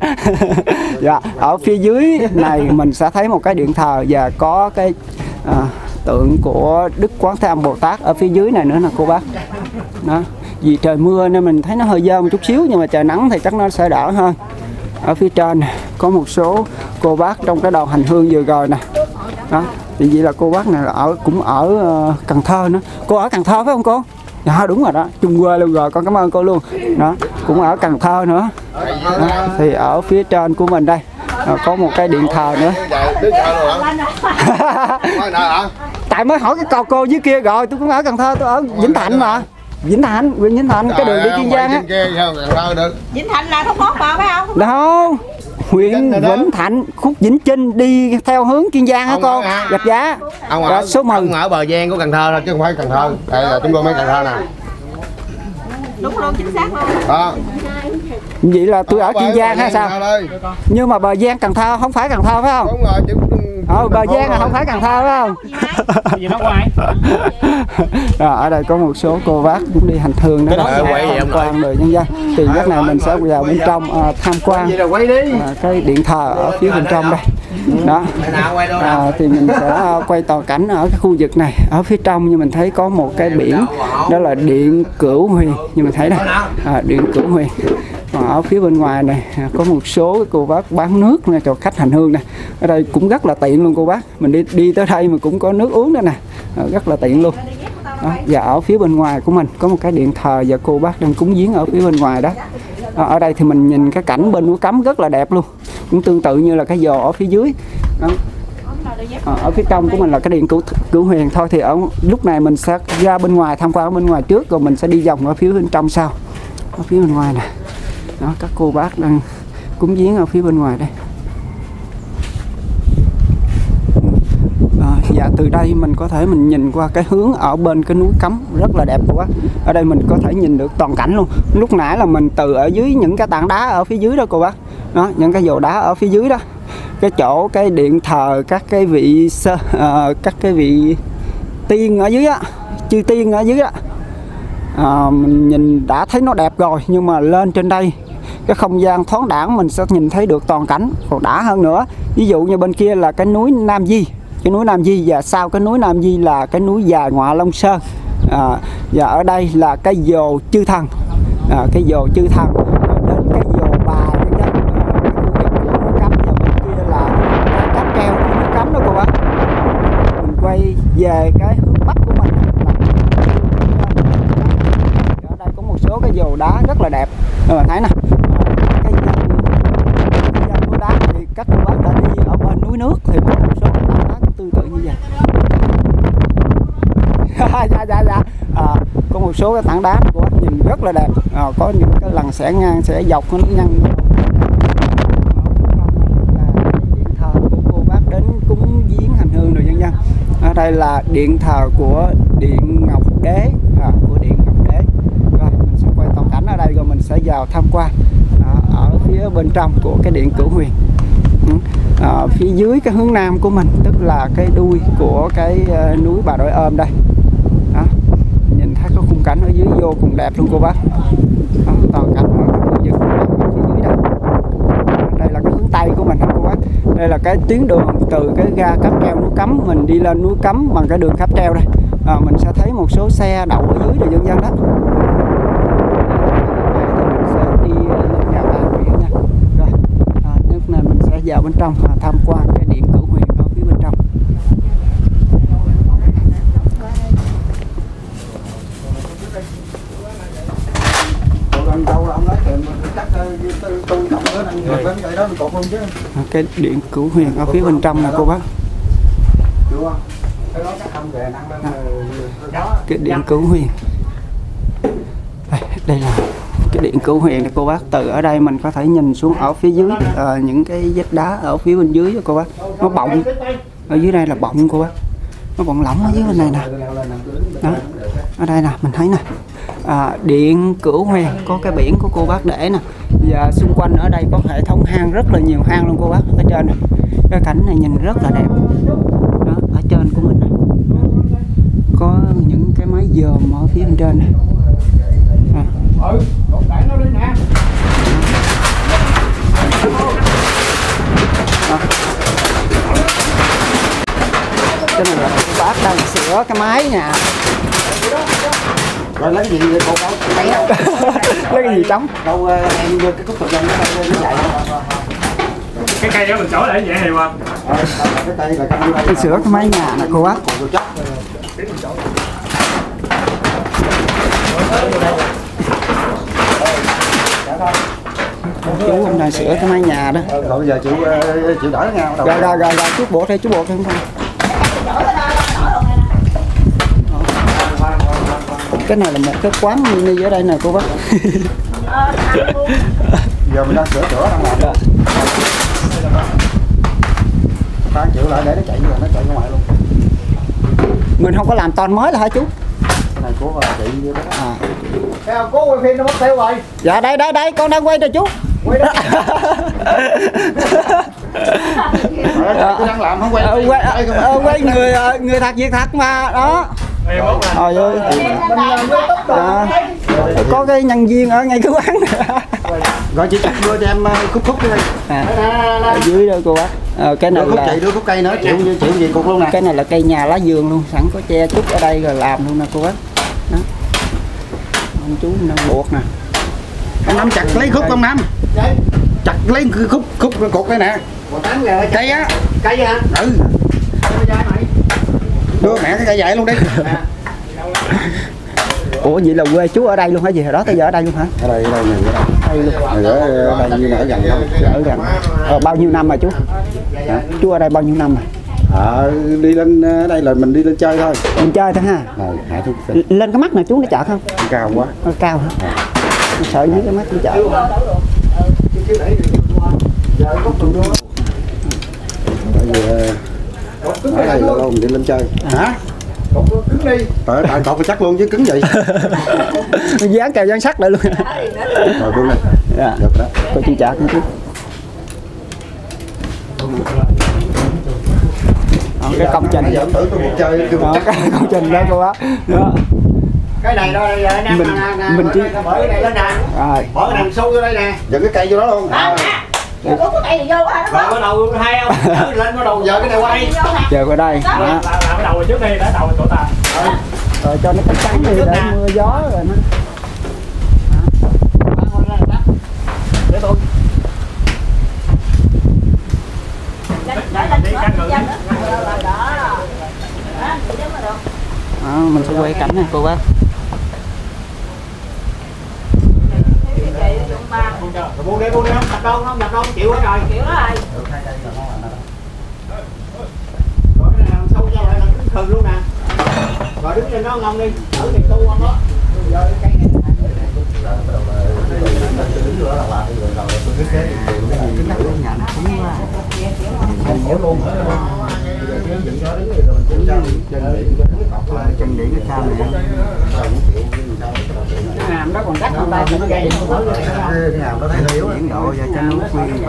Dạ, ở phía dưới này mình sẽ thấy một cái điện thờ và có cái tượng của Đức Quán Thế Âm Bồ Tát ở phía dưới này nữa nè cô bác. Đó. Vì trời mưa nên mình thấy nó hơi dơ một chút xíu, nhưng mà trời nắng thì chắc nó sẽ đỡ hơn. Ở phía trên có một số cô bác trong cái đoàn hành hương vừa rồi nè. Đó. Thì vậy là cô bác này cũng ở Cần Thơ nữa. Cô ở Cần Thơ phải không cô? Dạ đúng rồi đó, chung quê luôn rồi, con cảm ơn cô luôn. Đó, cũng ở Cần Thơ nữa. Đó. Thì ở phía trên của mình đây có một cái điện thờ nữa. Tại mới hỏi cái câu cô dưới kia rồi, tôi cũng ở Cần Thơ, tôi ở Vĩnh Thạnh mà. Vĩnh Thạnh, huyện Vĩnh Thạnh, cái đường đi Kiên Giang á. Vĩnh Thạnh là Thốt Nốt mà phải không? Đâu, huyện Vĩnh Thạnh, khúc Vĩnh Chinh đi theo hướng Kiên Giang hả cô? Gạch Giá. Ông số 10. Ông ở Bờ Giang của Cần Thơ thôi chứ không phải Cần Thơ. Đây là chúng tôi mới Cần Thơ nè. Đúng luôn, chính xác luôn. Đó. Vậy là tôi ở Kiên Giang hay sao? Nhưng mà Bờ Giang Cần Thơ không phải Cần Thơ phải không? Đúng rồi, Bờ Giang là không phải Cần Thơ phải không? Gì đó ngoài. Ở đây có một số cô bác cũng đi hành hương đó, tham quan đời nhân dân. Thì lúc này mình sẽ vào bên trong tham quan cái điện thờ ở phía bên trong đây. Đó. Thì mình sẽ quay toàn cảnh ở cái khu vực này. Ở phía trong như mình thấy có một cái biển, đó là Điện Cửu Huyền, như mình thấy đây, Điện Cửu Huyền. Còn ở phía bên ngoài này có một số cô bác bán nước này cho khách hành hương này. Ở đây cũng rất là tiện luôn cô bác. Mình đi tới đây mà cũng có nước uống nữa nè, rất là tiện luôn. Đó. Và ở phía bên ngoài của mình có một cái điện thờ và cô bác đang cúng viếng ở phía bên ngoài đó. Ở đây thì mình nhìn cái cảnh bên núi Cấm rất là đẹp luôn, cũng tương tự như là cái giò ở phía dưới. Đó. Ở phía trong của mình là cái Điện Cửu Huyền thôi. Thì ở lúc này mình sẽ ra bên ngoài tham quan ở bên ngoài trước, rồi mình sẽ đi vòng ở phía bên trong sau. Ở phía bên ngoài nè, đó, các cô bác đang cúng viếng ở phía bên ngoài đây. Dạ, từ đây mình có thể mình nhìn qua cái hướng ở bên cái núi Cấm rất là đẹp quá. Ở đây mình có thể nhìn được toàn cảnh luôn. Lúc nãy là mình từ ở dưới những cái tảng đá ở phía dưới đó cô bác, đó, những cái dồ đá ở phía dưới đó, cái chỗ cái điện thờ các cái vị tiên ở dưới á, chư tiên ở dưới á, mình nhìn đã thấy nó đẹp rồi, nhưng mà lên trên đây cái không gian thoáng đãng mình sẽ nhìn thấy được toàn cảnh còn đã hơn nữa. Ví dụ như bên kia là cái núi Nam Di, cái núi Nam Di, và sau cái núi Nam Di là cái núi Già Ngoạ Long Sơn, và ở đây là cái dồ Chư Thần, cái dồ Chư Thần, đến cái dồ Bà nhân dân, cái khu vực của núi Cấm, và bên kia là cái cáp treo của núi Cấm đó cô bác. Mình quay về cái hướng bắc của mình là ở đây có một số cái dồ đá rất là đẹp, các bạn thấy nè. Cái dân núi đá thì các cô bác đã đi ở bên núi nước thì có một số cái tảng đá cũng tương tự như vậy. Dạ. Có một số cái tảng đá của bác nhìn rất là đẹp, có những cái lần xẻ ngang xẻ dọc nó nhăn. Điện thờ của cô bác đến cúng viếng hành hương rồi nhân dân. Ở đây là điện thờ của Điện Ngọc Đế, của Điện Ngọc Đế. Rồi mình sẽ quay toàn cảnh ở đây rồi mình sẽ vào tham quan ở phía bên trong của cái Điện Cửu Huyền. Phía dưới cái hướng nam của mình tức là cái đuôi của cái núi Bà Đội Ôm đây. Đó. Nhìn thấy có khung cảnh ở dưới vô cùng đẹp luôn cô bác. Đó, toàn cảnh ở cái khu vực ở phía dưới đây. Đây là cái hướng tây của mình cô bác. Đây là cái tuyến đường từ cái ga cáp treo núi Cấm, mình đi lên núi Cấm bằng cái đường cáp treo đây. Mình sẽ thấy một số xe đậu ở dưới rồi dân dân đó. Vào bên trong tham quan cái Điện Cửu Huyền ở phía bên trong. Cái Điện Cửu Huyền ở phía bên trong nè cô bác. Cái Điện Cửu Huyền. Đây là cái Điện Cửu Huyền này cô bác. Từ ở đây mình có thể nhìn xuống ở phía dưới những cái vách đá ở phía bên dưới đó cô bác. Nó bọng, ở dưới đây là bọng cô bác, nó bọng lỏng ở dưới bên này nè. Đó, ở đây nè mình thấy nè, Điện Cửu Huyền có cái biển của cô bác để nè, và xung quanh ở đây có hệ thống hang, rất là nhiều hang luôn cô bác. Ở trên này cái cảnh này nhìn rất là đẹp. Đó, ở trên của mình này có những cái mái dòm ở phía bên trên này. Cái này là bác đang sửa cái máy nhà. Rồi lấy gì vậy cô bác? Lấy cái gì trống? Đâu em đưa cái cúc vào trong nó chạy. Cái cây đó mình chỗ để vậy hay không? Cái cây là cái sửa cái máy nhà nè cô bác. Chú hôm nay sửa cái mái nhà đó. Rồi bây giờ chịu đỡ nhau. Rồi chút bộ thêm không thôi. Cái này là một cái quán mini ở đây nè cô bác. Giờ mình đang sửa chữa đang làm đó. Ta chịu lại để nó chạy rồi nó chạy ra ngoài luôn. Mình không có làm toàn mới là hả chú? Cái này của chị vậy đó. Cố quay phim nó mất tiêu rồi. Dạ đây con đang quay rồi chú. Quay đó. Đang làm không quay. Quay người thật việc thật mà đó. Trời ơi. Có cái nhân viên ở ngay cái quán này. Rồi chị cắt đưa cho em khúc cái đây. Ở dưới đây cô bác. Cái này là đưa khúc cây nữa, chịu gì cục luôn nè. Cái này là cây nhà lá vườn luôn, sẵn có che chút ở đây rồi làm luôn nè cô bác. Đó. Ông chú đang buộc nè. Ông Năm chặt lấy khúc ông Năm. Chặt lấy khúc cục đây nè. Cây á. Cây hả? Ừ. Đưa mẹ cái cây dại luôn đi. Ủa vậy là quê chú ở đây luôn hả gì? Hồi đó tới giờ ở đây luôn hả? Ở đây ở đây như ở gần đâu. Ở gần. Bao nhiêu năm rồi chú? Hả? Chú ở đây bao nhiêu năm rồi? Đi lên ở đây là mình đi lên chơi thôi. Mình chơi thôi ha. Hạ chút. Lên cái mắt này chú nó chợ không? Cao quá. Nó cao hả? Nó sợ dưới cái mắt nó chợ. Ở đây là mình đi lên chơi. Hả? Cứng đi. Tại cột chắc luôn chứ cứng vậy. Dán kèo dán sắt lại luôn. Rồi luôn này. Dạ. Được đó. Cô chú chợ chú. Cái công trình giờ tưởng tôi chơi cái công trình đó cô bác. Đó. Cái này đó mình chỉ bỏ cái này lên nè. Rồi. Bỏ cái đằng sâu vô đây nè. dẫn cái cây vô đó luôn. Rồi bắt đầu hai không? Lên bắt đầu giờ cái này qua đây. Giờ qua đây. Đó. Làm cái đầu trước đi, để đầu chỗ ta. Rồi cho nó trắng đi để mưa gió rồi nó. Để tôi. Mình sẽ quay cảnh này cô bác. Buông đi không? Đập đâu, chịu hết rồi. Chịu rồi. Rồi cái này làm sâu cho lại là cứng khừng luôn nè. Rồi đứng lên đó ngon đi, thử thì tu không đó. Giờ cái cây này. Luôn. Chân điện cái sao này. Cái hàm đó còn đắt hơn ta nó gây cái hàm đó thấy nó yếu chuyển độ ra cho nó khuyên.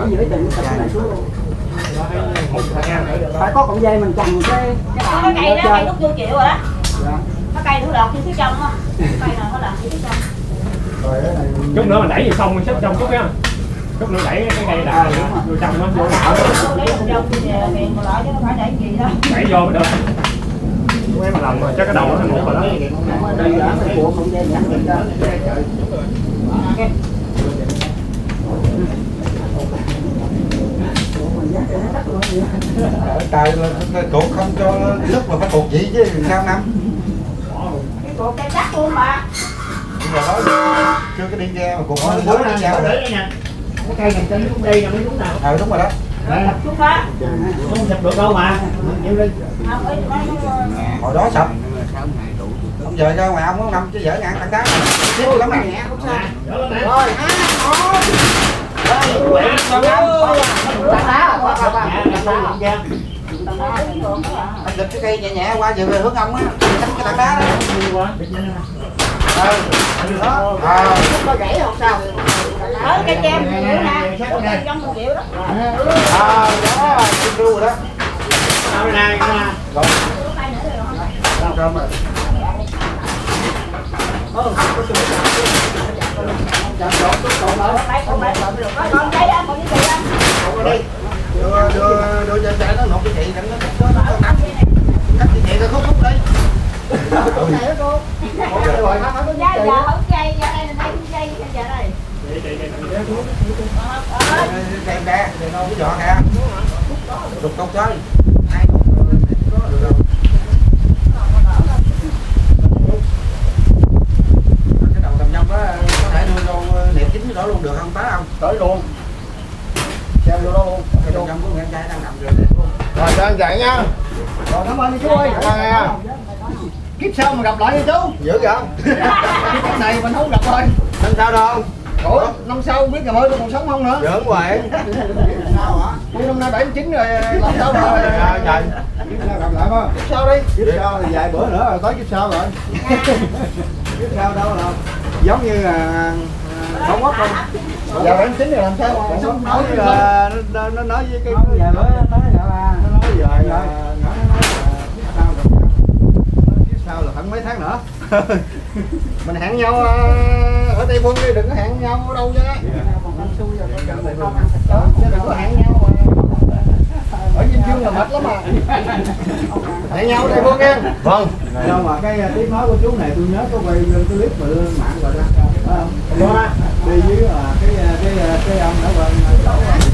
Phải có cọng dây mình trồng cái cây đó cây đút vô chịu rồi đó. Nó cây nữa lọt phía trong á. Cây nào nó lọt phía trong. Chút nữa mình đẩy vào xong mình xếp trong chút á. Chút nữa đẩy cái cây đào vô trong nó vô đảo. Đẩy vô mới được. Mấy mà lòng rồi chắc cái đầu nó thành một rồi đó. Trời cột không cho lúc mà phải cột gì chứ sao Năm? Cái cột cây đắt luôn mà. Bây giờ đó chưa cái đi ra mà cột nó bốn đi ra rồi. Cái cây này trên xuống đây là mới đúng nào. Đúng rồi đó. Chút đó. Không sập được đâu mà. Chịu đi. Hồi đó sập. Không giờ ra ngoài ông có Năm chứ dở ngạn tảng đá này. Xíu lắm nè. Rồi. Anh đập cái cây nhẹ nhẹ qua về hướng ông á, đánh cái tảng đá đó. Có gãy không sao? Ở cây kem chịu nè. Trong 1 triệu đó. Đó, chim ru rồi đó. Đây nè, Rồi. Cơm rồi. Đưa cho nó nộp cái chị nó cắt cái chị nó khúc đi. Giờ không dây, giờ đây là đây dây giờ đây. Đem ra, để nó cái giỏ nè. Đục câu chơi. Hai con có được rồi. Cái đầu tầm nhông đó có thể đưa vô nẹp chính cái đó luôn được không? Tới không? tới luôn. Treo vô đó luôn. Cái đầu nhông của người trai đang nằm rồi nè. Rồi cho anh chạy nha. Rồi cảm ơn chú ơi. Kiếp sau mà gặp lại nha chú. Dữ vậy? Kiếp này mình không gặp thôi. Năm sao đâu? Ủa, năm sau không biết ngày mới còn sống không nữa. Giỡn hoài. Sao hả? Tôi năm nay 79 rồi, làm sao rồi? Trời. Kiếp sau gặp lại không? Kiếp sau đi. Kiếp sau thì vài bữa nữa rồi tới kiếp sau rồi. Kiếp sau đâu rồi? Giống như là không mất không? Giờ 79 rồi làm sao? Nói nó nói với cái về bữa nói là nó nói về kiếp sau là khoảng mấy tháng nữa. Mình hẹn nhau ở Tây Phương đi, đừng có hẹn nhau ở đâu chứ. Chứ đừng có hẹn nhau mà ở Vinh Dương là mệt lắm mà. Hẹn nhau đây Phương nha. Vâng. Đâu mà cái tiếng nói của chú này tôi nhớ có quay lên clip mà lên mạng rồi đó. Đi dưới cái ông đó bên